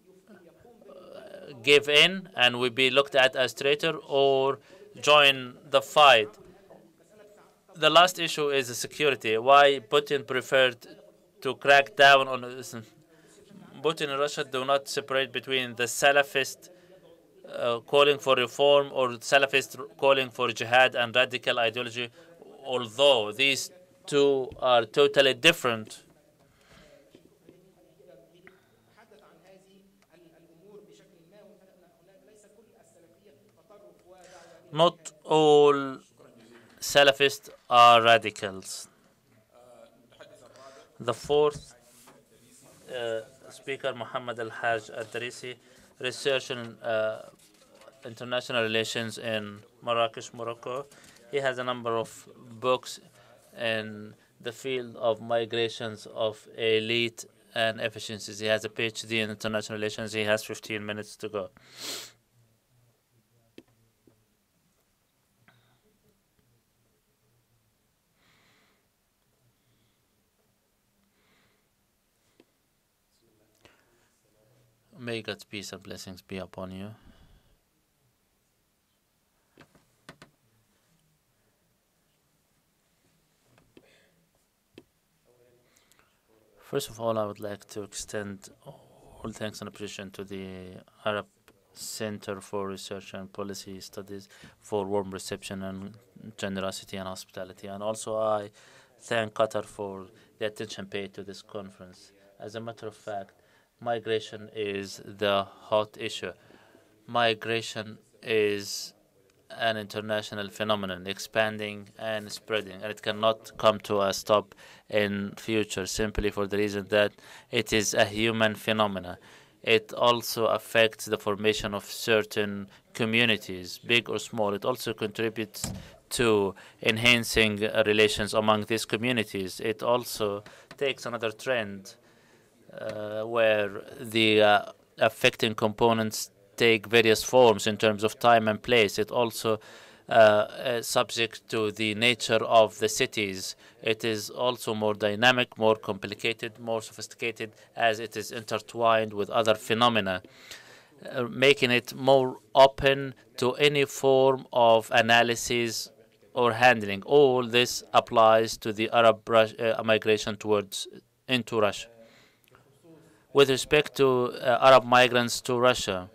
give in and we be looked at as traitor, or join the fight. The last issue is the security. Why Putin preferred to crack down on Putin and Russia do not separate between the Salafist uh, calling for reform or Salafist calling for jihad and radical ideology, although these two are totally different. Not all Salafists are radicals. The fourth uh, speaker, Mohammad al-Hajj al-Drissi, research in uh, international relations in Marrakesh, Morocco. He has a number of books in the field of migrations of elite and efficiencies. He has a PhD in international relations. He has fifteen minutes to go. May God's peace and blessings be upon you. First of all, I would like to extend all thanks and appreciation to the Arab Center for Research and Policy Studies for warm reception and generosity and hospitality. And also I thank Qatar for the attention paid to this conference. As a matter of fact, migration is the hot issue. Migration is an international phenomenon, expanding and spreading, and it cannot come to a stop in future simply for the reason that it is a human phenomena. It also affects the formation of certain communities, big or small. It also contributes to enhancing uh, relations among these communities. It also takes another trend Uh, where the uh, affecting components take various forms in terms of time and place. It also uh, uh, subject to the nature of the cities. It is also more dynamic, more complicated, more sophisticated as it is intertwined with other phenomena, uh, making it more open to any form of analysis or handling. All this applies to the Arab uh, migration towards into Russia. With respect to uh, Arab migrants to Russia,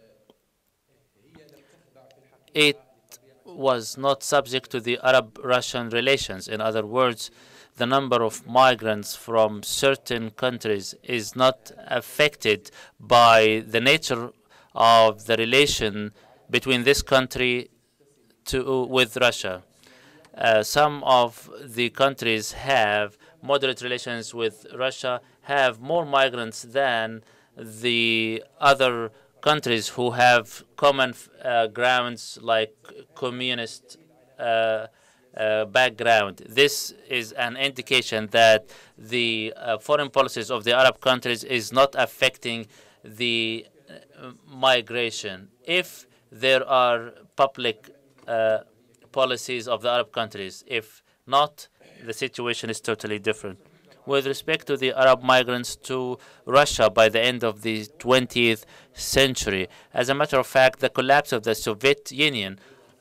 it was not subject to the Arab-Russian relations. In other words, the number of migrants from certain countries is not affected by the nature of the relation between this country to, with Russia. Uh, some of the countries have moderate relations with Russia, have more migrants than the other countries who have common uh, grounds like communist uh, uh, background. This is an indication that the uh, foreign policies of the Arab countries is not affecting the uh, migration. If there are public uh, policies of the Arab countries, if not, the situation is totally different. With respect to the Arab migrants to Russia by the end of the twentieth century, as a matter of fact, the collapse of the Soviet Union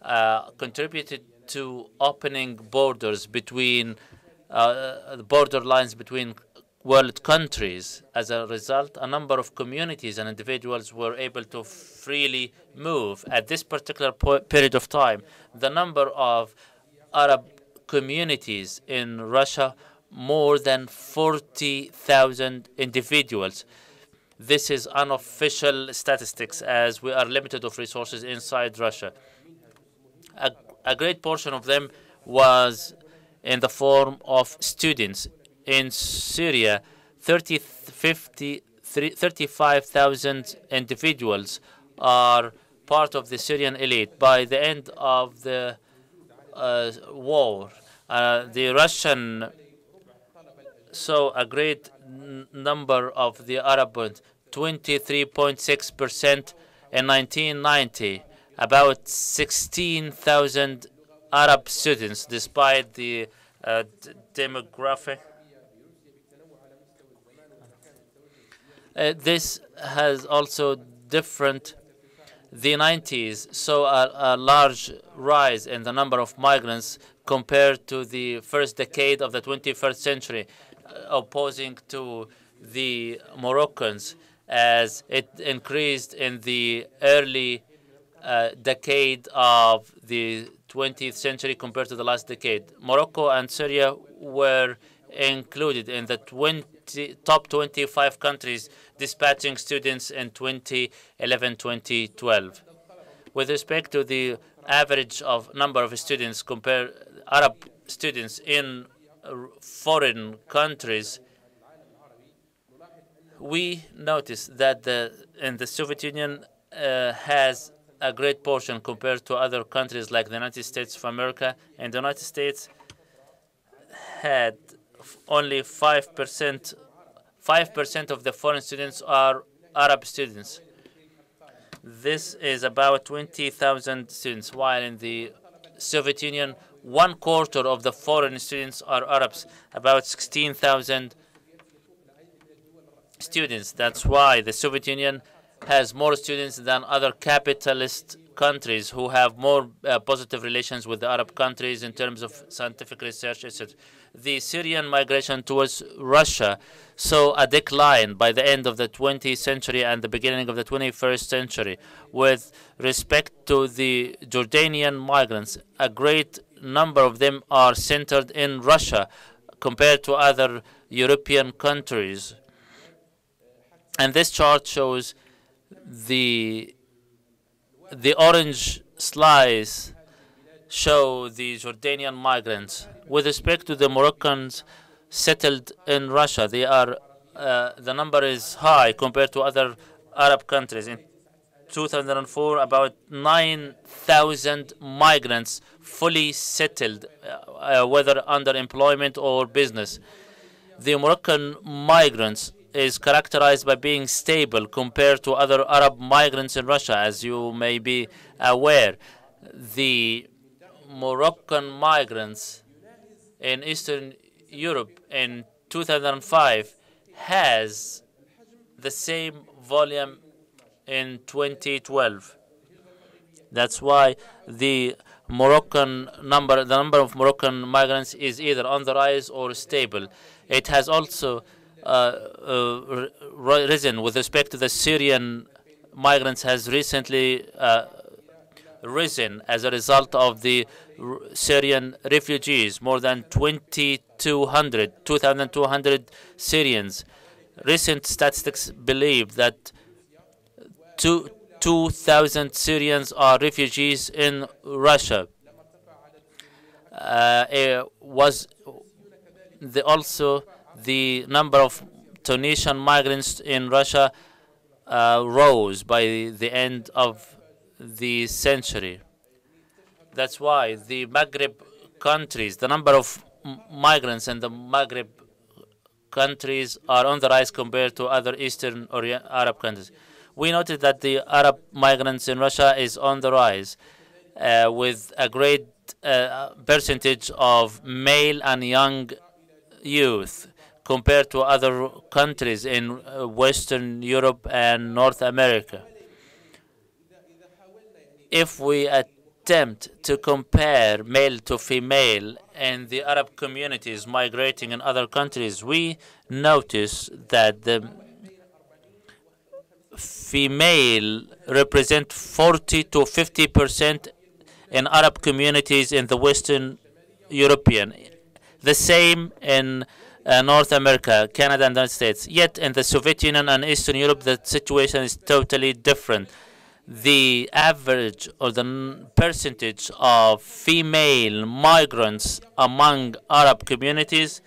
uh, contributed to opening borders between uh, border lines between world countries. As a result, a number of communities and individuals were able to freely move. At this particular period of time, the number of Arab communities in Russia, more than forty thousand individuals. This is unofficial statistics, as we are limited of resources inside Russia. A, a great portion of them was in the form of students. In Syria, thirty, fifty, thirty-five thousand individuals are part of the Syrian elite. By the end of the uh, war, uh, the Russian saw a great n number of the Arab ones, twenty-three point six percent in nineteen ninety, about sixteen thousand Arab students, despite the uh, demographic. Uh, this has also different. The nineties saw a, a large rise in the number of migrants compared to the first decade of the twenty-first century, uh, opposing to the Moroccans, as it increased in the early uh, decade of the twentieth century compared to the last decade. Morocco and Syria were included in the twenty, top twenty-five countries dispatching students in twenty eleven twenty twelve. With respect to the average of number of students, compare Arab students in foreign countries, we notice that the, in the Soviet Union uh, has a great portion compared to other countries like the United States of America. And the United States had only five percent. five percent of the foreign students are Arab students. This is about twenty thousand students, while in the Soviet Union, one quarter of the foreign students are Arabs, about sixteen thousand students. That's why the Soviet Union has more students than other capitalist countries who have more uh, positive relations with the Arab countries in terms of scientific research, et cetera. The Syrian migration towards Russia saw a decline by the end of the twentieth century and the beginning of the twenty-first century. With respect to the Jordanian migrants, a great number of them are centered in Russia compared to other European countries. And this chart shows the the orange slice show the Jordanian migrants. With respect to the Moroccans settled in Russia, they are uh, the number is high compared to other Arab countries. In two thousand four, about nine thousand migrants fully settled, uh, uh, whether under employment or business. The Moroccan migrants is characterized by being stable compared to other Arab migrants in Russia. As you may be aware, the Moroccan migrants in Eastern Europe in two thousand five has the same volume in twenty twelve. That's why the Moroccan number, the number of Moroccan migrants is either on the rise or stable. It has also uh, uh, risen with respect to the Syrian migrants has recently uh, risen as a result of the Syrian refugees, more than twenty-two hundred, two thousand two hundred Syrians. Recent statistics believe that two thousand Syrians are refugees in Russia. Uh, it was the, also the number of Tunisian migrants in Russia uh, rose by the end of the century. That's why the Maghreb countries, the number of migrants in the Maghreb countries are on the rise compared to other Eastern Orient Arab countries. We noted that the Arab migrants in Russia is on the rise uh, with a great uh, percentage of male and young youth compared to other countries in uh, Western Europe and North America. If we attempt attempt to compare male to female in the Arab communities migrating in other countries, we notice that the female represent forty to fifty percent in Arab communities in the Western European. The same in uh, North America, Canada, and the United States. Yet in the Soviet Union and Eastern Europe, the situation is totally different. The average or the percentage of female migrants among Arab communities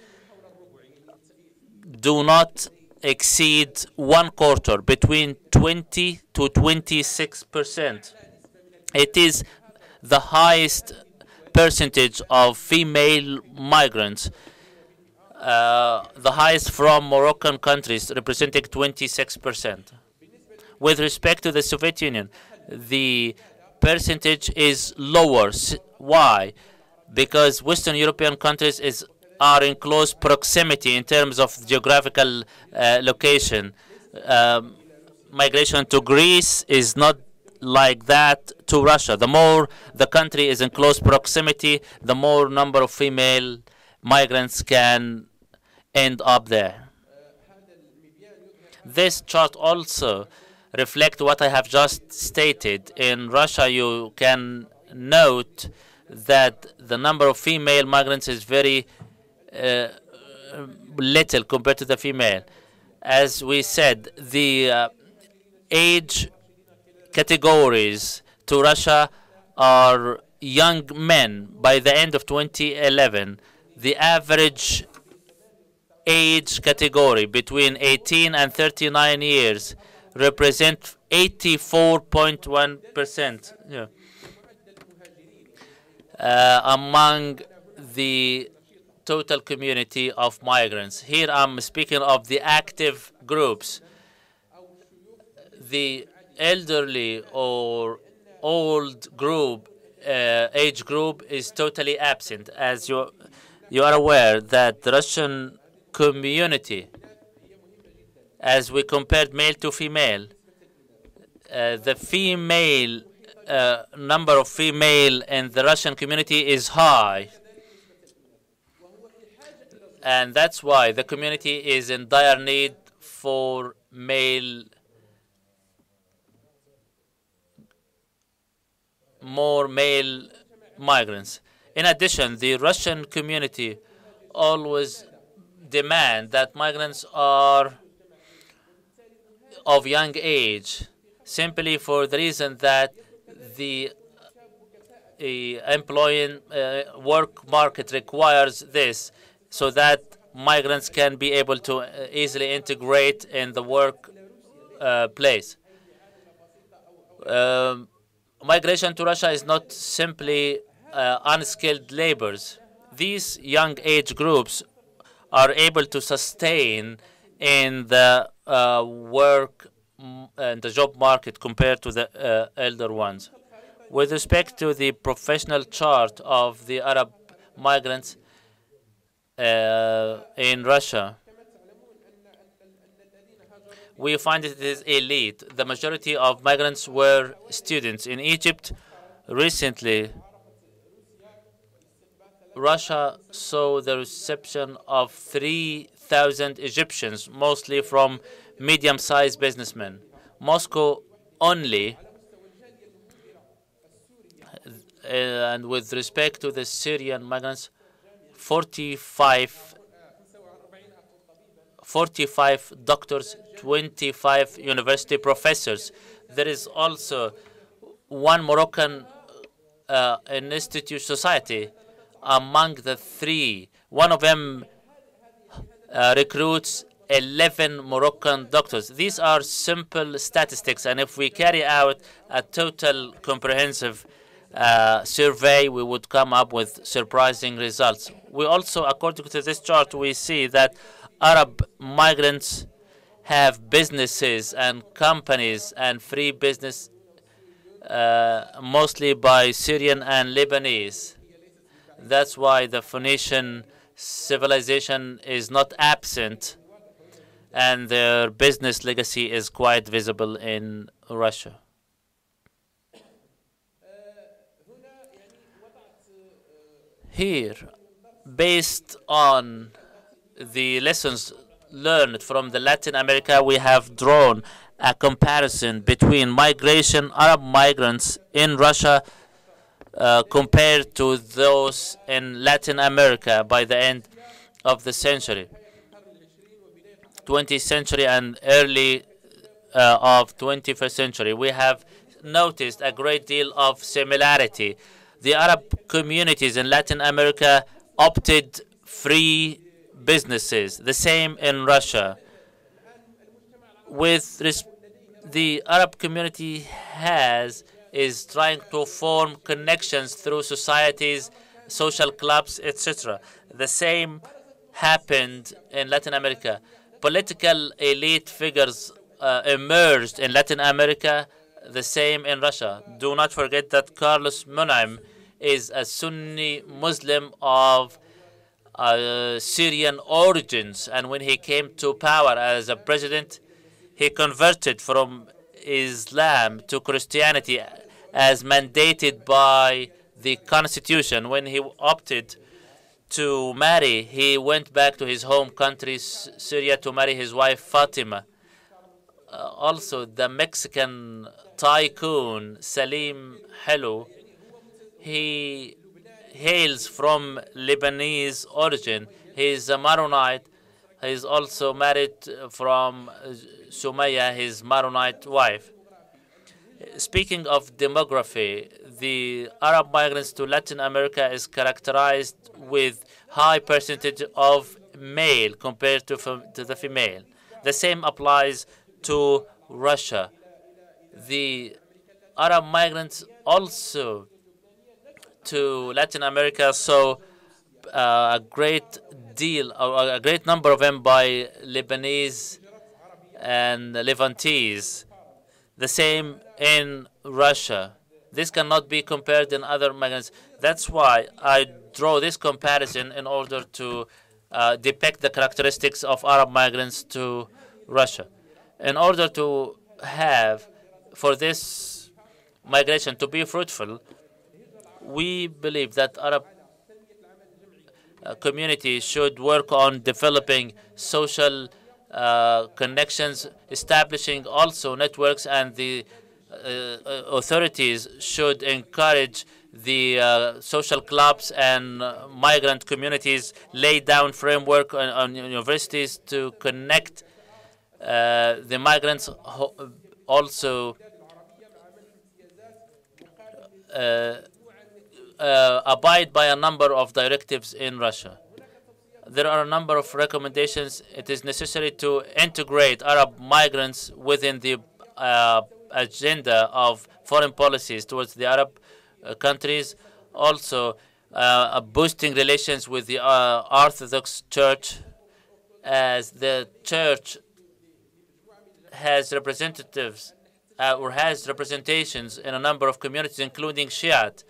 do not exceed one quarter, between twenty to twenty-six percent. It is the highest percentage of female migrants, uh, the highest from Moroccan countries, representing twenty-six percent. With respect to the Soviet Union, the percentage is lower. Why? Because Western European countries is are in close proximity in terms of geographical uh, location. Um, migration to Greece is not like that to Russia. The more the country is in close proximity, the more number of female migrants can end up there. This chart also reflects what I have just stated. In Russia, you can note that the number of female migrants is very uh, little compared to the female. As we said, the uh, age categories to Russia are young men. By the end of twenty eleven, the average age category between eighteen and thirty-nine years represent eighty-four point one percent yeah. uh, among the total community of migrants. Here I'm speaking of the active groups. The elderly or old group, uh, age group is totally absent. As you, you are aware that the Russian community, as we compared male to female, uh, the female uh, number of female in the Russian community is high. And that's why the community is in dire need for male, more male migrants. In addition, the Russian community always demand that migrants are of young age, simply for the reason that the uh, employing uh, work market requires this, so that migrants can be able to uh, easily integrate in the work uh, place. Um, migration to Russia is not simply uh, unskilled laborers. These young age groups are able to sustain in the uh, work and the job market compared to the uh, elder ones. With respect to the professional chart of the Arab migrants uh, in Russia, we find it is elite. The majority of migrants were students. In Egypt, recently, Russia saw the reception of three thousand Egyptians, mostly from medium-sized businessmen. Moscow only, uh, and with respect to the Syrian migrants, forty-five, forty-five doctors, twenty-five university professors. There is also one Moroccan uh, an institute society among the three. One of them uh, recruits eleven Moroccan doctors. These are simple statistics, and if we carry out a total comprehensive uh, survey, we would come up with surprising results. We also, according to this chart, we see that Arab migrants have businesses and companies and free business, uh, mostly by Syrian and Lebanese. That's why the Phoenician civilization is not absent, and their business legacy is quite visible in Russia. Here, based on the lessons learned from the Latin America, we have drawn a comparison between migration, Arab migrants in Russia uh, compared to those in Latin America by the end of the century, twentieth century and early uh, of twenty-first century. We have noticed a great deal of similarity. The Arab communities in Latin America opted free businesses, the same in Russia. With the Arab community has is trying to form connections through societies, social clubs, et cetera. The same happened in Latin America. Political elite figures uh, emerged in Latin America, the same in Russia. Do not forget that Carlos Munaim is a Sunni Muslim of uh, Syrian origins, and when he came to power as a president, he converted from Islam to Christianity as mandated by the constitution. When he opted to marry, he went back to his home country, Syria, to marry his wife Fatima. Uh, also, the Mexican tycoon Salim Helou, he hails from Lebanese origin. He is a Maronite. He is also married from Sumaya, his Maronite wife. Speaking of demography, the Arab migrants to Latin America is characterized with high percentage of male compared to, to the female. The same applies to Russia. The Arab migrants also to Latin America saw uh, a great deal, or a great number of them by Lebanese and Levantese. The same in Russia. This cannot be compared in other migrants. That's why I draw this comparison in order to uh, depict the characteristics of Arab migrants to Russia. In order to have, for this migration to be fruitful, we believe that Arab uh, community should work on developing social uh, connections, establishing also networks, and the uh, authorities should encourage the uh, social clubs and uh, migrant communities, lay down framework on, on universities to connect uh, the migrants, also uh, Uh, abide by a number of directives in Russia. There are a number of recommendations. It is necessary to integrate Arab migrants within the uh, agenda of foreign policies towards the Arab uh, countries. Also, uh, boosting relations with the uh, Orthodox Church, as the Church has representatives uh, or has representations in a number of communities, including Shiite.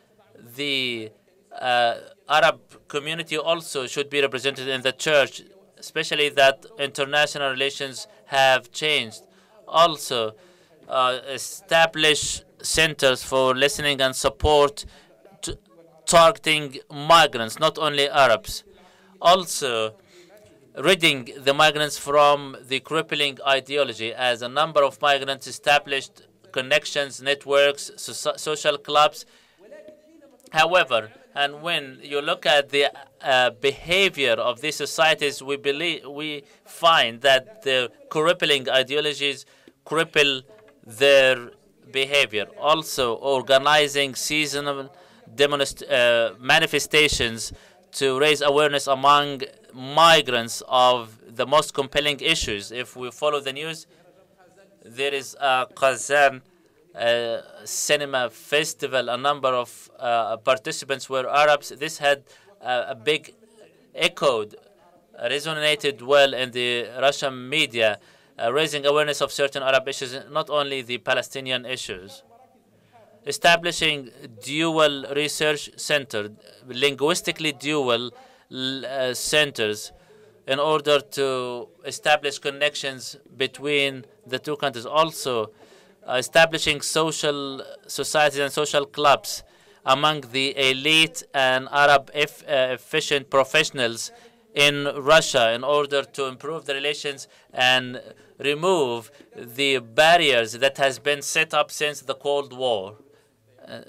The uh, Arab community also should be represented in the church, especially that international relations have changed. Also, uh, establish centers for listening and support to targeting migrants, not only Arabs. Also, ridding the migrants from the crippling ideology, as a number of migrants established connections, networks, so social clubs. However, and when you look at the uh, behavior of these societies, we believe we find that the crippling ideologies cripple their behavior. Also, organizing seasonal demonst uh, manifestations to raise awareness among migrants of the most compelling issues. If we follow the news, there is a Kazan Uh, cinema festival. A number of uh, participants were Arabs. This had uh, a big echoed, resonated well in the Russian media, uh, raising awareness of certain Arab issues, not only the Palestinian issues. Establishing dual research center, linguistically dual uh, centers, in order to establish connections between the two countries. Also, Uh, establishing social societies and social clubs, among the elite and Arab eff uh, efficient professionals in Russia in order to improve the relations and remove the barriers that has been set up since the Cold War. Uh,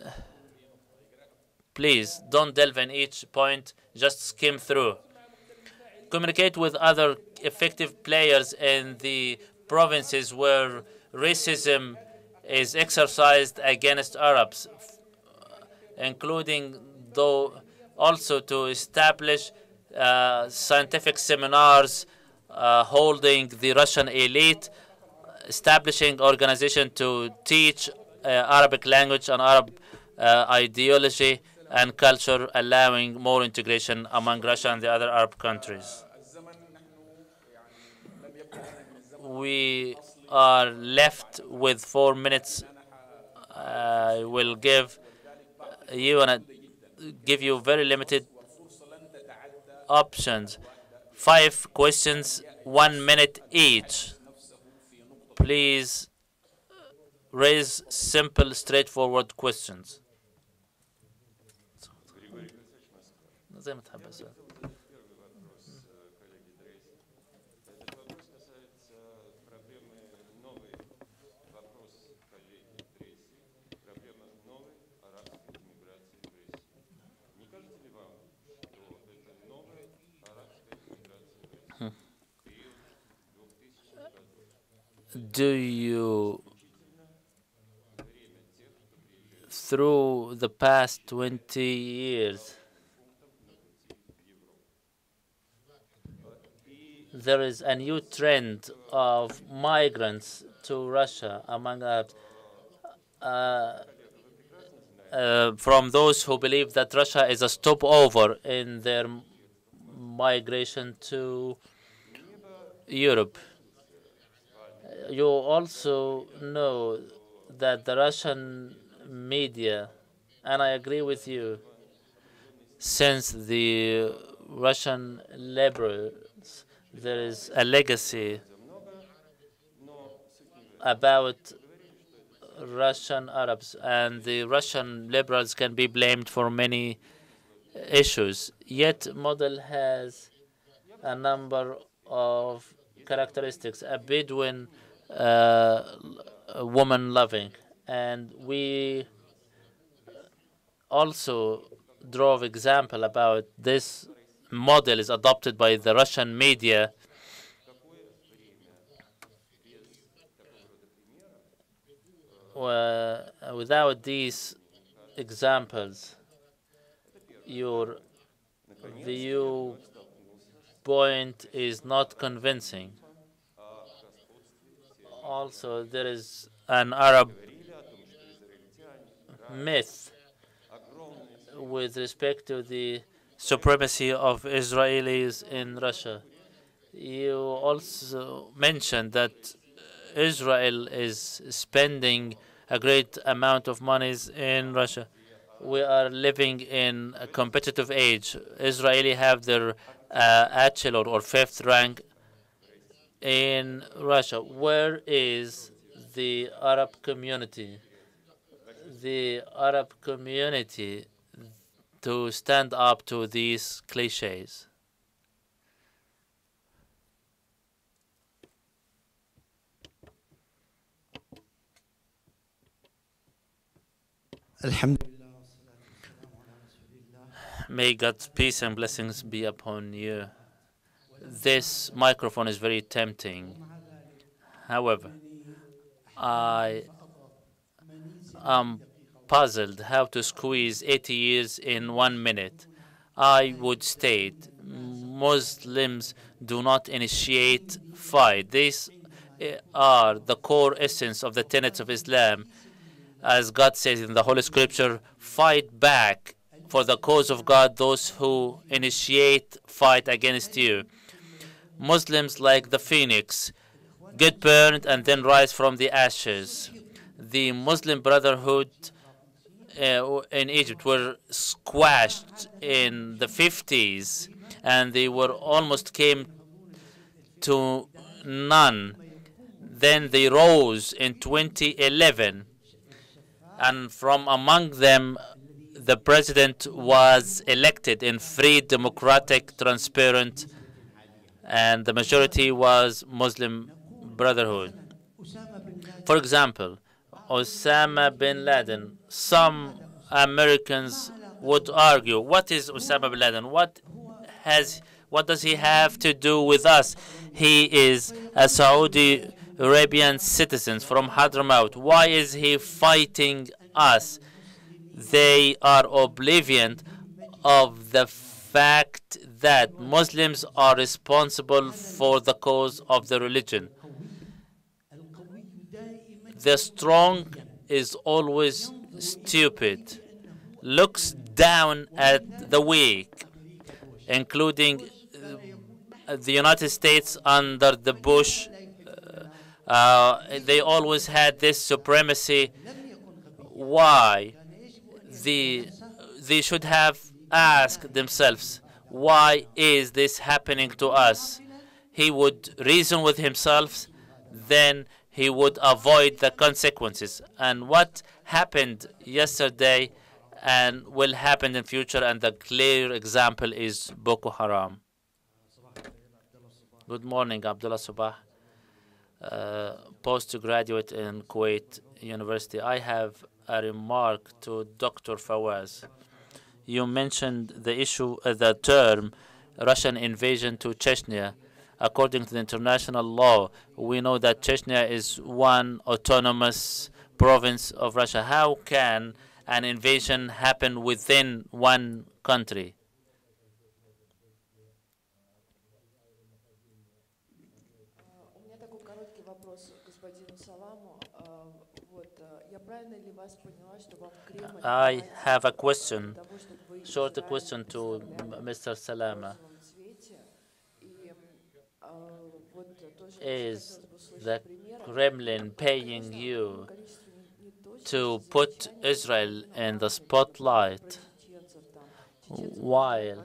please don't delve in each point, just skim through. Communicate with other effective players in the provinces where racism is exercised against Arabs, including though also to establish uh, scientific seminars uh, holding the Russian elite, establishing organization to teach uh, Arabic language and Arab uh, ideology and culture, allowing more integration among Russia and the other Arab countries. We are left with four minutes. I will give you and give you very limited options. Five questions, one minute each. Please raise simple, straightforward questions. Do you, through the past twenty years, there is a new trend of migrants to Russia among Arabs, uh, uh, from those who believe that Russia is a stopover in their migration to Europe. You also know that the Russian media, and I agree with you, since the Russian liberals, there is a legacy about Russian Arabs, and the Russian liberals can be blamed for many issues. Yet model has a number of characteristics, a Bedouin uh, woman loving, and we also drove example about this model is adopted by the Russian media. Uh, without these examples, your viewpoint is not convincing. Also, there is an Arab myth with respect to the supremacy of Israelis in Russia. You also mentioned that Israel is spending a great amount of monies in Russia. We are living in a competitive age. Israeli have their uh, bachelor or fifth rank in Russia. Where is the Arab community? The Arab community to stand up to these cliches. May God's peace and blessings be upon you. This microphone is very tempting. However, I am puzzled how to squeeze eighty years in one minute. I would state Muslims do not initiate fight. These are the core essence of the tenets of Islam. As God says in the Holy Scripture, fight back for the cause of God those who initiate fight against you. Muslims, like the phoenix, get burned and then rise from the ashes. The Muslim Brotherhood uh, in Egypt were squashed in the fifties, and they were almost came to none. Then they rose in twenty eleven, and from among them, the president was elected in free, democratic, transparent, and the majority was Muslim Brotherhood. For example, Osama bin Laden, some Americans would argue, what is Osama bin Laden? What has what does he have to do with us? He is a Saudi Arabian citizen from Hadramaut. Why is he fighting us? They are oblivion of the fact that Muslims are responsible for the cause of the religion. The strong is always stupid, looks down at the weak, including uh, the United States under the Bush. Uh, uh, they always had this supremacy. Why? The, they should have asked themselves, why is this happening to us? He would reason with himself, then he would avoid the consequences. And what happened yesterday and will happen in future, and the clear example is Boko Haram. Good morning, Abdullah Sabah, uh, postgraduate in Kuwait University. I have a remark to Doctor Fawaz. You mentioned the issue, uh, the term Russian invasion to Chechnya. According to the international law, we know that Chechnya is one autonomous province of Russia. How can an invasion happen within one country? I have a question, short question to Mister Salama. Is the Kremlin paying you to put Israel in the spotlight while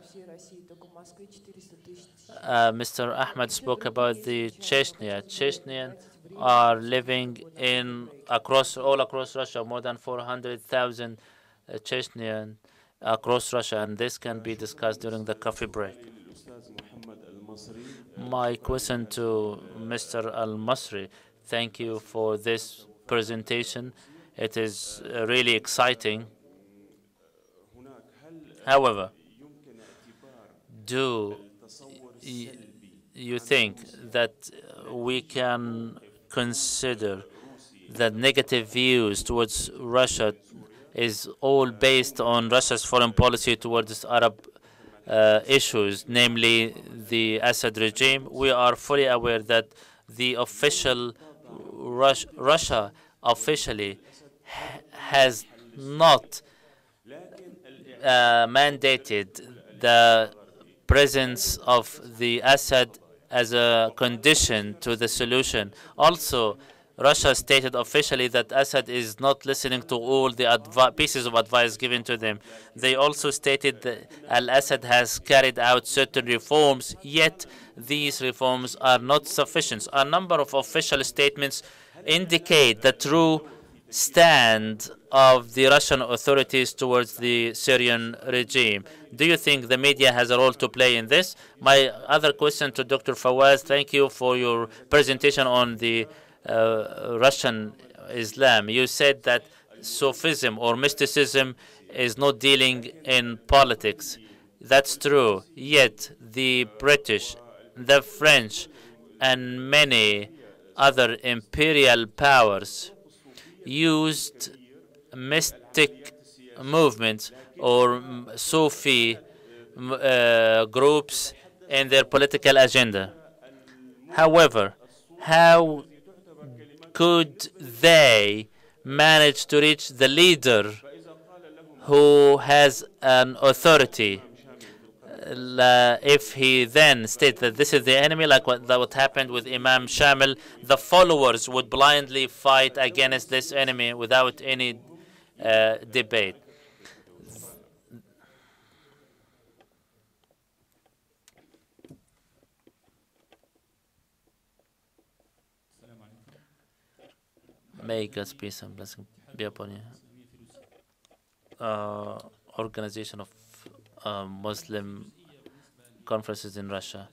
uh, Mister Ahmed spoke about the Chechnya? Chechnyans are living in across all across Russia, more than four hundred thousand uh, Chechnyan across Russia, and this can be discussed during the coffee break. My question to Mister al-Masri, thank you for this presentation. It is uh, really exciting. However, do you think that we can consider that negative views towards Russia is all based on Russia's foreign policy towards Arab uh, issues, namely the Assad regime? We are fully aware that the official Rus Russia officially has not uh, mandated the presence of the Assad as a condition to the solution. Also, Russia stated officially that Assad is not listening to all the pieces of advice given to them. They also stated that al-Assad has carried out certain reforms, yet these reforms are not sufficient. A number of official statements indicate the true stand of the Russian authorities towards the Syrian regime. Do you think the media has a role to play in this? My other question to Doctor Fawaz, thank you for your presentation on the uh, Russian Islam. You said that Sufism or mysticism is not dealing in politics. That's true. Yet the British, the French, and many other imperial powers used mystic movements or Sufi uh, groups in their political agenda. However, how could they manage to reach the leader who has an authority? Uh, if he then states that this is the enemy, like what, that what happened with Imam Shamil, the followers would blindly fight against this enemy without any uh, debate. May God's peace and blessing be upon you. Uh, organization of uh, Muslim conferences in Russia.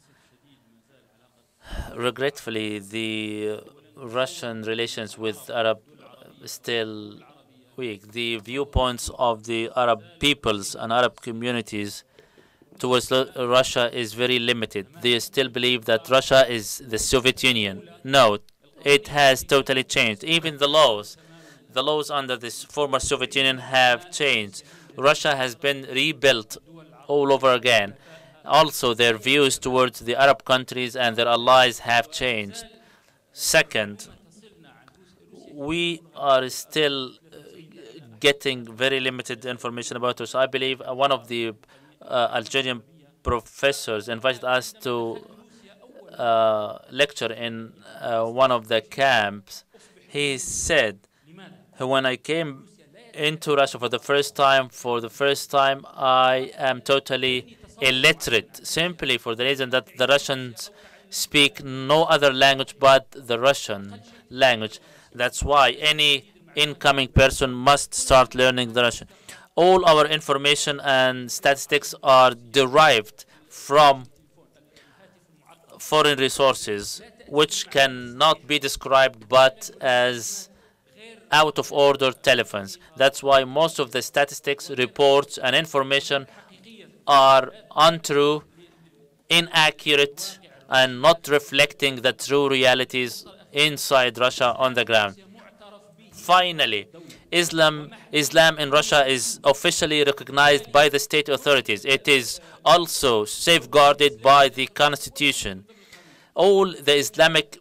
Regretfully, the Russian relations with Arab still weak. The viewpoints of the Arab peoples and Arab communities towards Russia is very limited. They still believe that Russia is the Soviet Union. No, it has totally changed. Even the laws, the laws under this former Soviet Union have changed. Russia has been rebuilt all over again. Also, their views towards the Arab countries and their allies have changed. Second, we are still getting very limited information about us. I believe one of the uh, Algerian professors invited us to uh, lecture in uh, one of the camps. He said, when I came into Russia for the first time, for the first time, I am totally illiterate, simply for the reason that the Russians speak no other language but the Russian language. That's why any incoming person must start learning the Russian. All our information and statistics are derived from foreign resources, which cannot be described but as out of order telephones. That's why most of the statistics, reports, and information are untrue, inaccurate, and not reflecting the true realities inside Russia on the ground. Finally, Islam, Islam in Russia is officially recognized by the state authorities. It is also safeguarded by the constitution. All the Islamic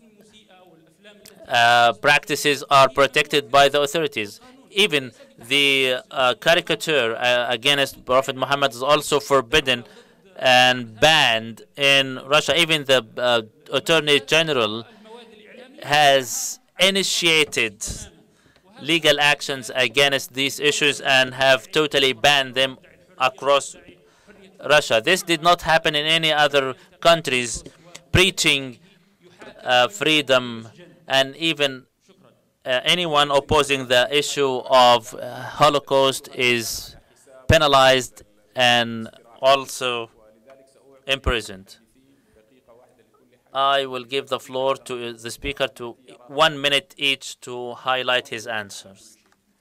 uh, practices are protected by the authorities. Even the uh, caricature uh, against Prophet Mohammed is also forbidden and banned in Russia. Even the uh, Attorney General has initiated legal actions against these issues and have totally banned them across Russia. This did not happen in any other countries. Preaching uh, freedom, and even uh, anyone opposing the issue of uh, Holocaust is penalized and also imprisoned. I will give the floor to the speaker to one minute each to highlight his answers.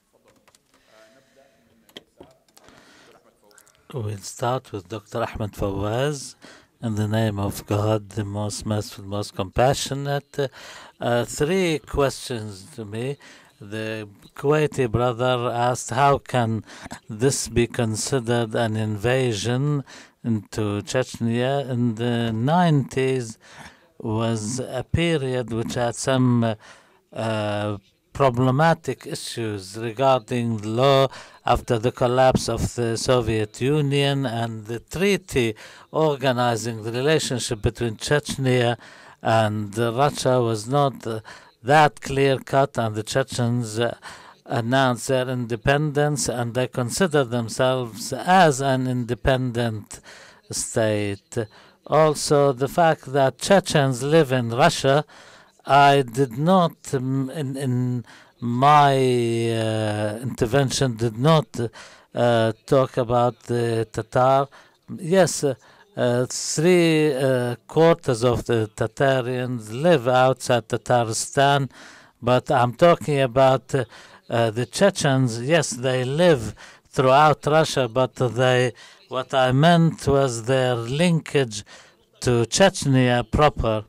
We'll start with Doctor Ahmed Fawaz. In the name of God, the most merciful, most compassionate. Uh, three questions to me. The Kuwaiti brother asked, how can this be considered an invasion into Chechnya? In the nineties was a period which had some uh, problematic issues regarding the law after the collapse of the Soviet Union, and the treaty organizing the relationship between Chechnya and uh, Russia was not uh, that clear-cut, and the Chechens uh, announced their independence, and they consider themselves as an independent state. Also, the fact that Chechens live in Russia, I did not, um, in, in my uh, intervention, did not uh, talk about the Tatar. Yes, uh, uh, three uh, quarters of the Tatarians live outside Tatarstan, but I'm talking about uh, uh, the Chechens. Yes, they live throughout Russia, but they, what I meant was their linkage to Chechnya proper.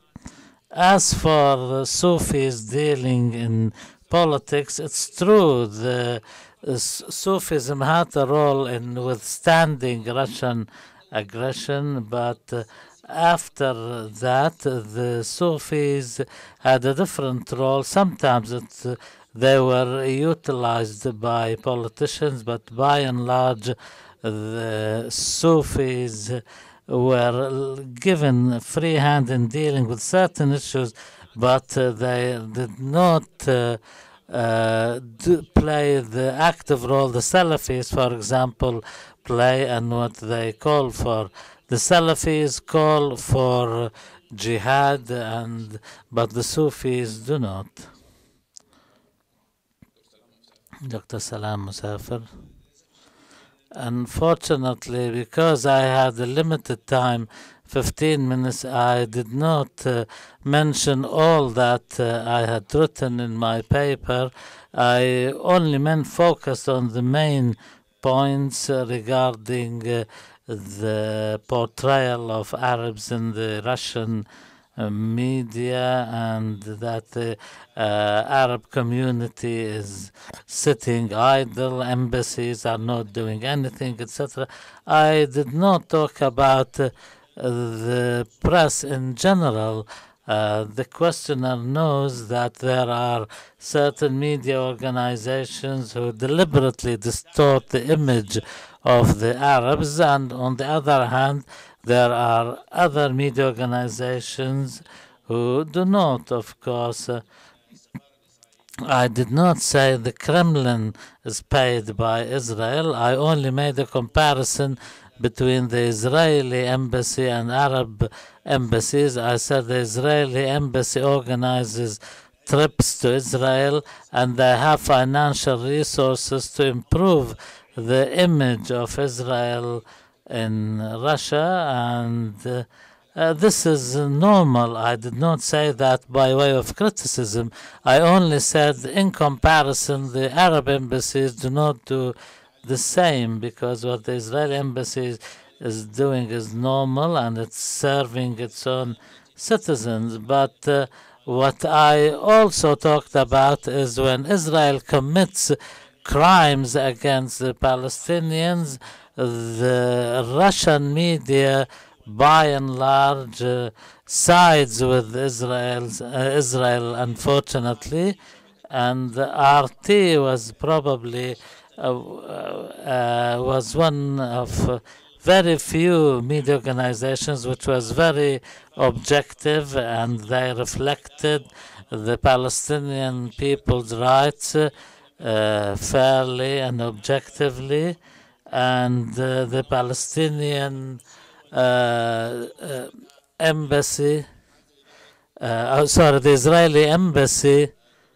As for uh, Sufis dealing in politics, it's true. The uh, Sufism had a role in withstanding Russian aggression, but uh, after that, uh, the Sufis had a different role. Sometimes it, uh, they were utilized by politicians, but by and large, the Sufis were given free hand in dealing with certain issues, but uh, they did not uh, uh, do play the active role the Salafis, for example, play, and what they call for. The Salafis call for jihad, and but the Sufis do not. Doctor Salam Mosafir. Unfortunately, because I had a limited time, fifteen minutes, I did not uh, mention all that uh, I had written in my paper. I only meant focused on the main points uh, regarding uh, the portrayal of Arabs in the Russian uh, media, and that the uh, Arab community is sitting idle, embassies are not doing anything, et cetera. I did not talk about uh, the press in general. Uh, the questioner knows that there are certain media organizations who deliberately distort the image of the Arabs, and on the other hand, there are other media organizations who do not, of course. Uh, I did not say the Kremlin is paid by Israel. I only made a comparison between the Israeli embassy and Arab embassies. I said the Israeli embassy organizes trips to Israel, and they have financial resources to improve the image of Israel in Russia, and uh, uh, this is normal. I did not say that by way of criticism. I only said in comparison the Arab embassies do not do the same, because what the Israeli embassy is doing is normal and it's serving its own citizens. But uh, what I also talked about is when Israel commits crimes against the Palestinians, the Russian media, by and large, uh, sides with Israel's, uh, Israel, unfortunately, and R T was probably uh, uh, was one of uh, very few media organizations which was very objective, and they reflected the Palestinian people's rights uh, uh, fairly and objectively, and uh, the Palestinian uh, uh, embassy, uh, oh, sorry, the Israeli embassy,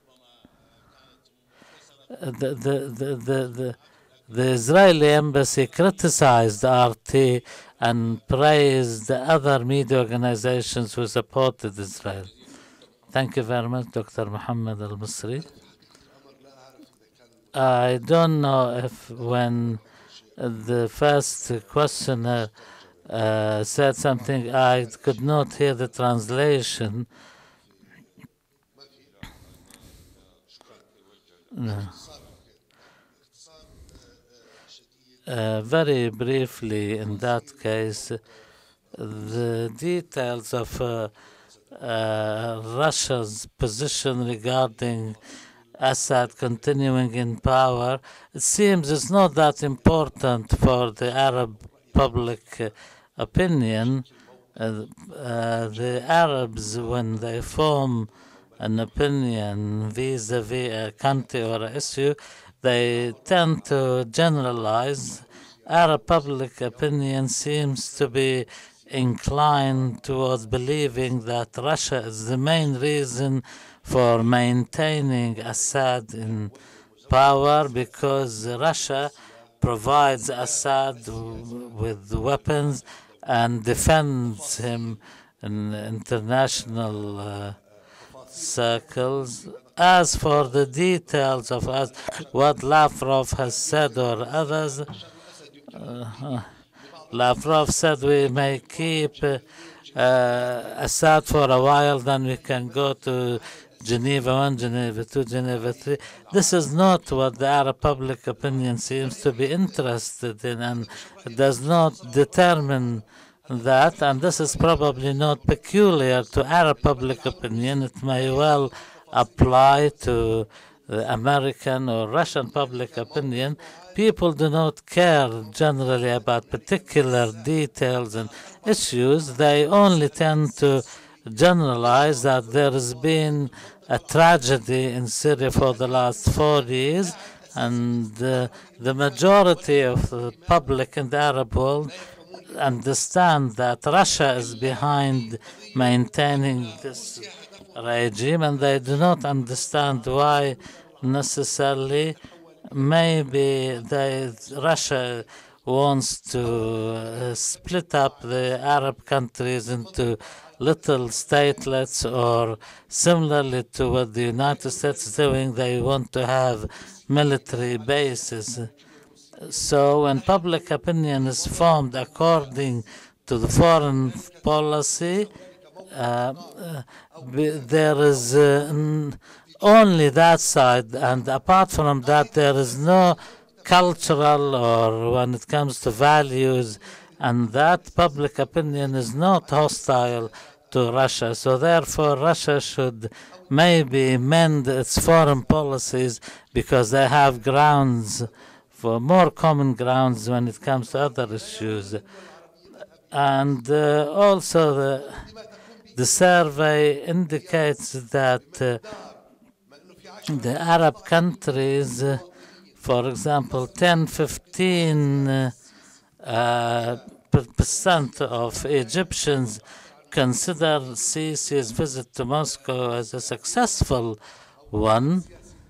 uh, the, the, the, the, the, the Israeli embassy criticized R T and praised the other media organizations who supported Israel. Thank you very much, Doctor Mohammed al-Masri. I don't know if when the first questioner uh, said something, I could not hear the translation. No. Uh, very briefly, in that case, the details of uh, uh, Russia's position regarding Assad continuing in power, it seems it's not that important for the Arab public uh, opinion. Uh, uh, the Arabs, when they form an opinion vis-a-vis a country or an issue, they tend to generalize. Arab public opinion seems to be inclined towards believing that Russia is the main reason for maintaining Assad in power, because Russia provides Assad with weapons and defends him in international uh, circles. As for the details of us, what Lavrov has said or others, uh, Lavrov said we may keep uh, uh, Assad for a while, then we can go to Geneva one, Geneva two, Geneva three. This is not what the Arab public opinion seems to be interested in, and it does not determine that, and this is probably not peculiar to Arab public opinion. It may well apply to the American or Russian public opinion. People do not care generally about particular details and issues. They only tend to generalize that there has been a tragedy in Syria for the last four years, and uh, the majority of the public in the Arab world understand that Russia is behind maintaining this regime, and they do not understand why necessarily maybe they, Russia wants to uh, split up the Arab countries into little statelets, or similarly to what the United States is doing, they want to have military bases. So when public opinion is formed according to the foreign policy, uh, uh, there is uh, only that side, and apart from that, there is no cultural or when it comes to values, and that public opinion is not hostile to Russia. So therefore, Russia should maybe mend its foreign policies because they have grounds for more common grounds when it comes to other issues. And uh, also the, the survey indicates that uh, the Arab countries, uh, for example, ten, fifteen uh, uh, percent of Egyptians consider Sisi's visit to Moscow as a successful one.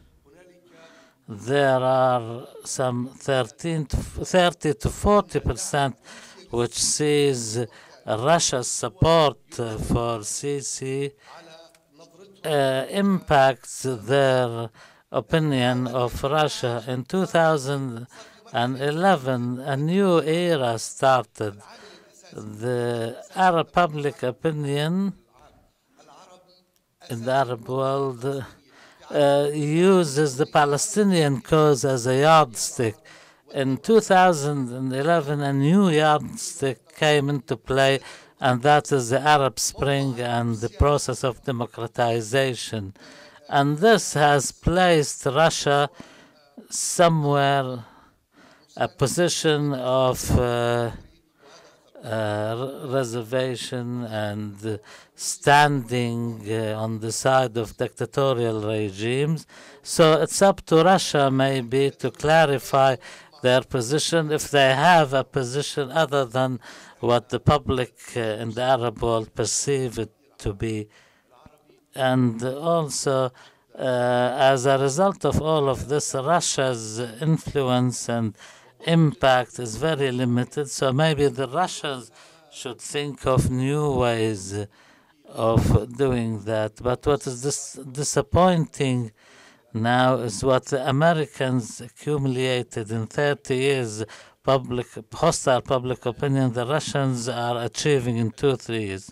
There are some thirteen to thirty to forty percent which sees Russia's support uh, for Sisi uh, impacts their opinion of Russia. In two thousand eleven, a new era started. The Arab public opinion in the Arab world uh, Uh, uses the Palestinian cause as a yardstick. In two thousand eleven, a new yardstick came into play, and that is the Arab Spring and the process of democratization. And this has placed Russia somewhere, a position of uh, uh, reservation and uh, standing uh, on the side of dictatorial regimes. So it's up to Russia maybe to clarify their position, if they have a position other than what the public uh, in the Arab world perceive it to be. And also, uh, as a result of all of this, Russia's influence and impact is very limited. So maybe the Russians should think of new ways of doing that. But what is dis disappointing now is what the Americans accumulated in thirty years public hostile public opinion the Russians are achieving in two, three years.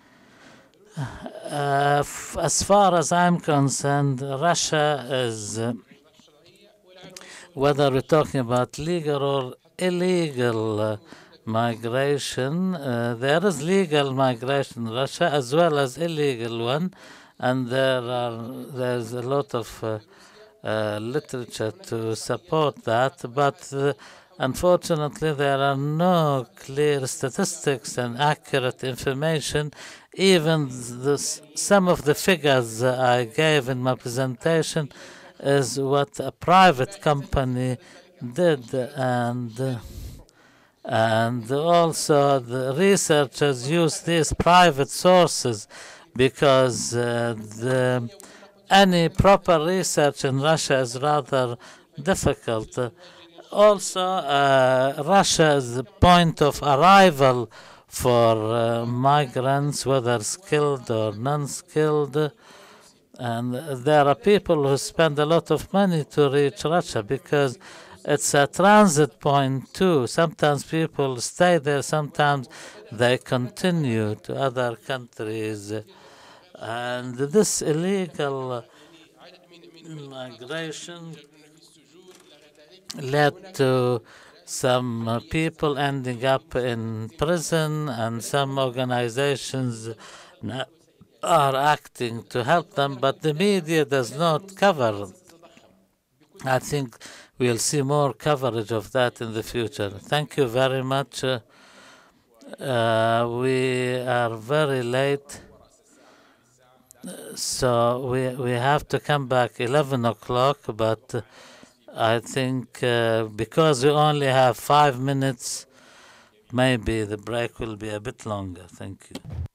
Uh, as far as I'm concerned, Russia is, uh, whether we're talking about legal or illegal uh, migration, uh, there is legal migration in Russia as well as illegal one, and there are there's a lot of uh, uh, literature to support that, but uh, unfortunately there are no clear statistics and accurate information. Even the, some of the figures I gave in my presentation is what a private company did, and uh, and also the researchers use these private sources because uh, the, any proper research in Russia is rather difficult. Uh, also, uh, Russia's point of arrival for uh, migrants, whether skilled or non-skilled, and there are people who spend a lot of money to reach Russia because it's a transit point too. Sometimes people stay there, sometimes they continue to other countries. And this illegal migration led to some uh, people ending up in prison, and some organizations are acting to help them, but the media does not cover it. I think we'll see more coverage of that in the future. Thank you very much. Uh, uh, we are very late, so we, we have to come back eleven o'clock, but uh, I think uh, because we only have five minutes, maybe the break will be a bit longer. Thank you.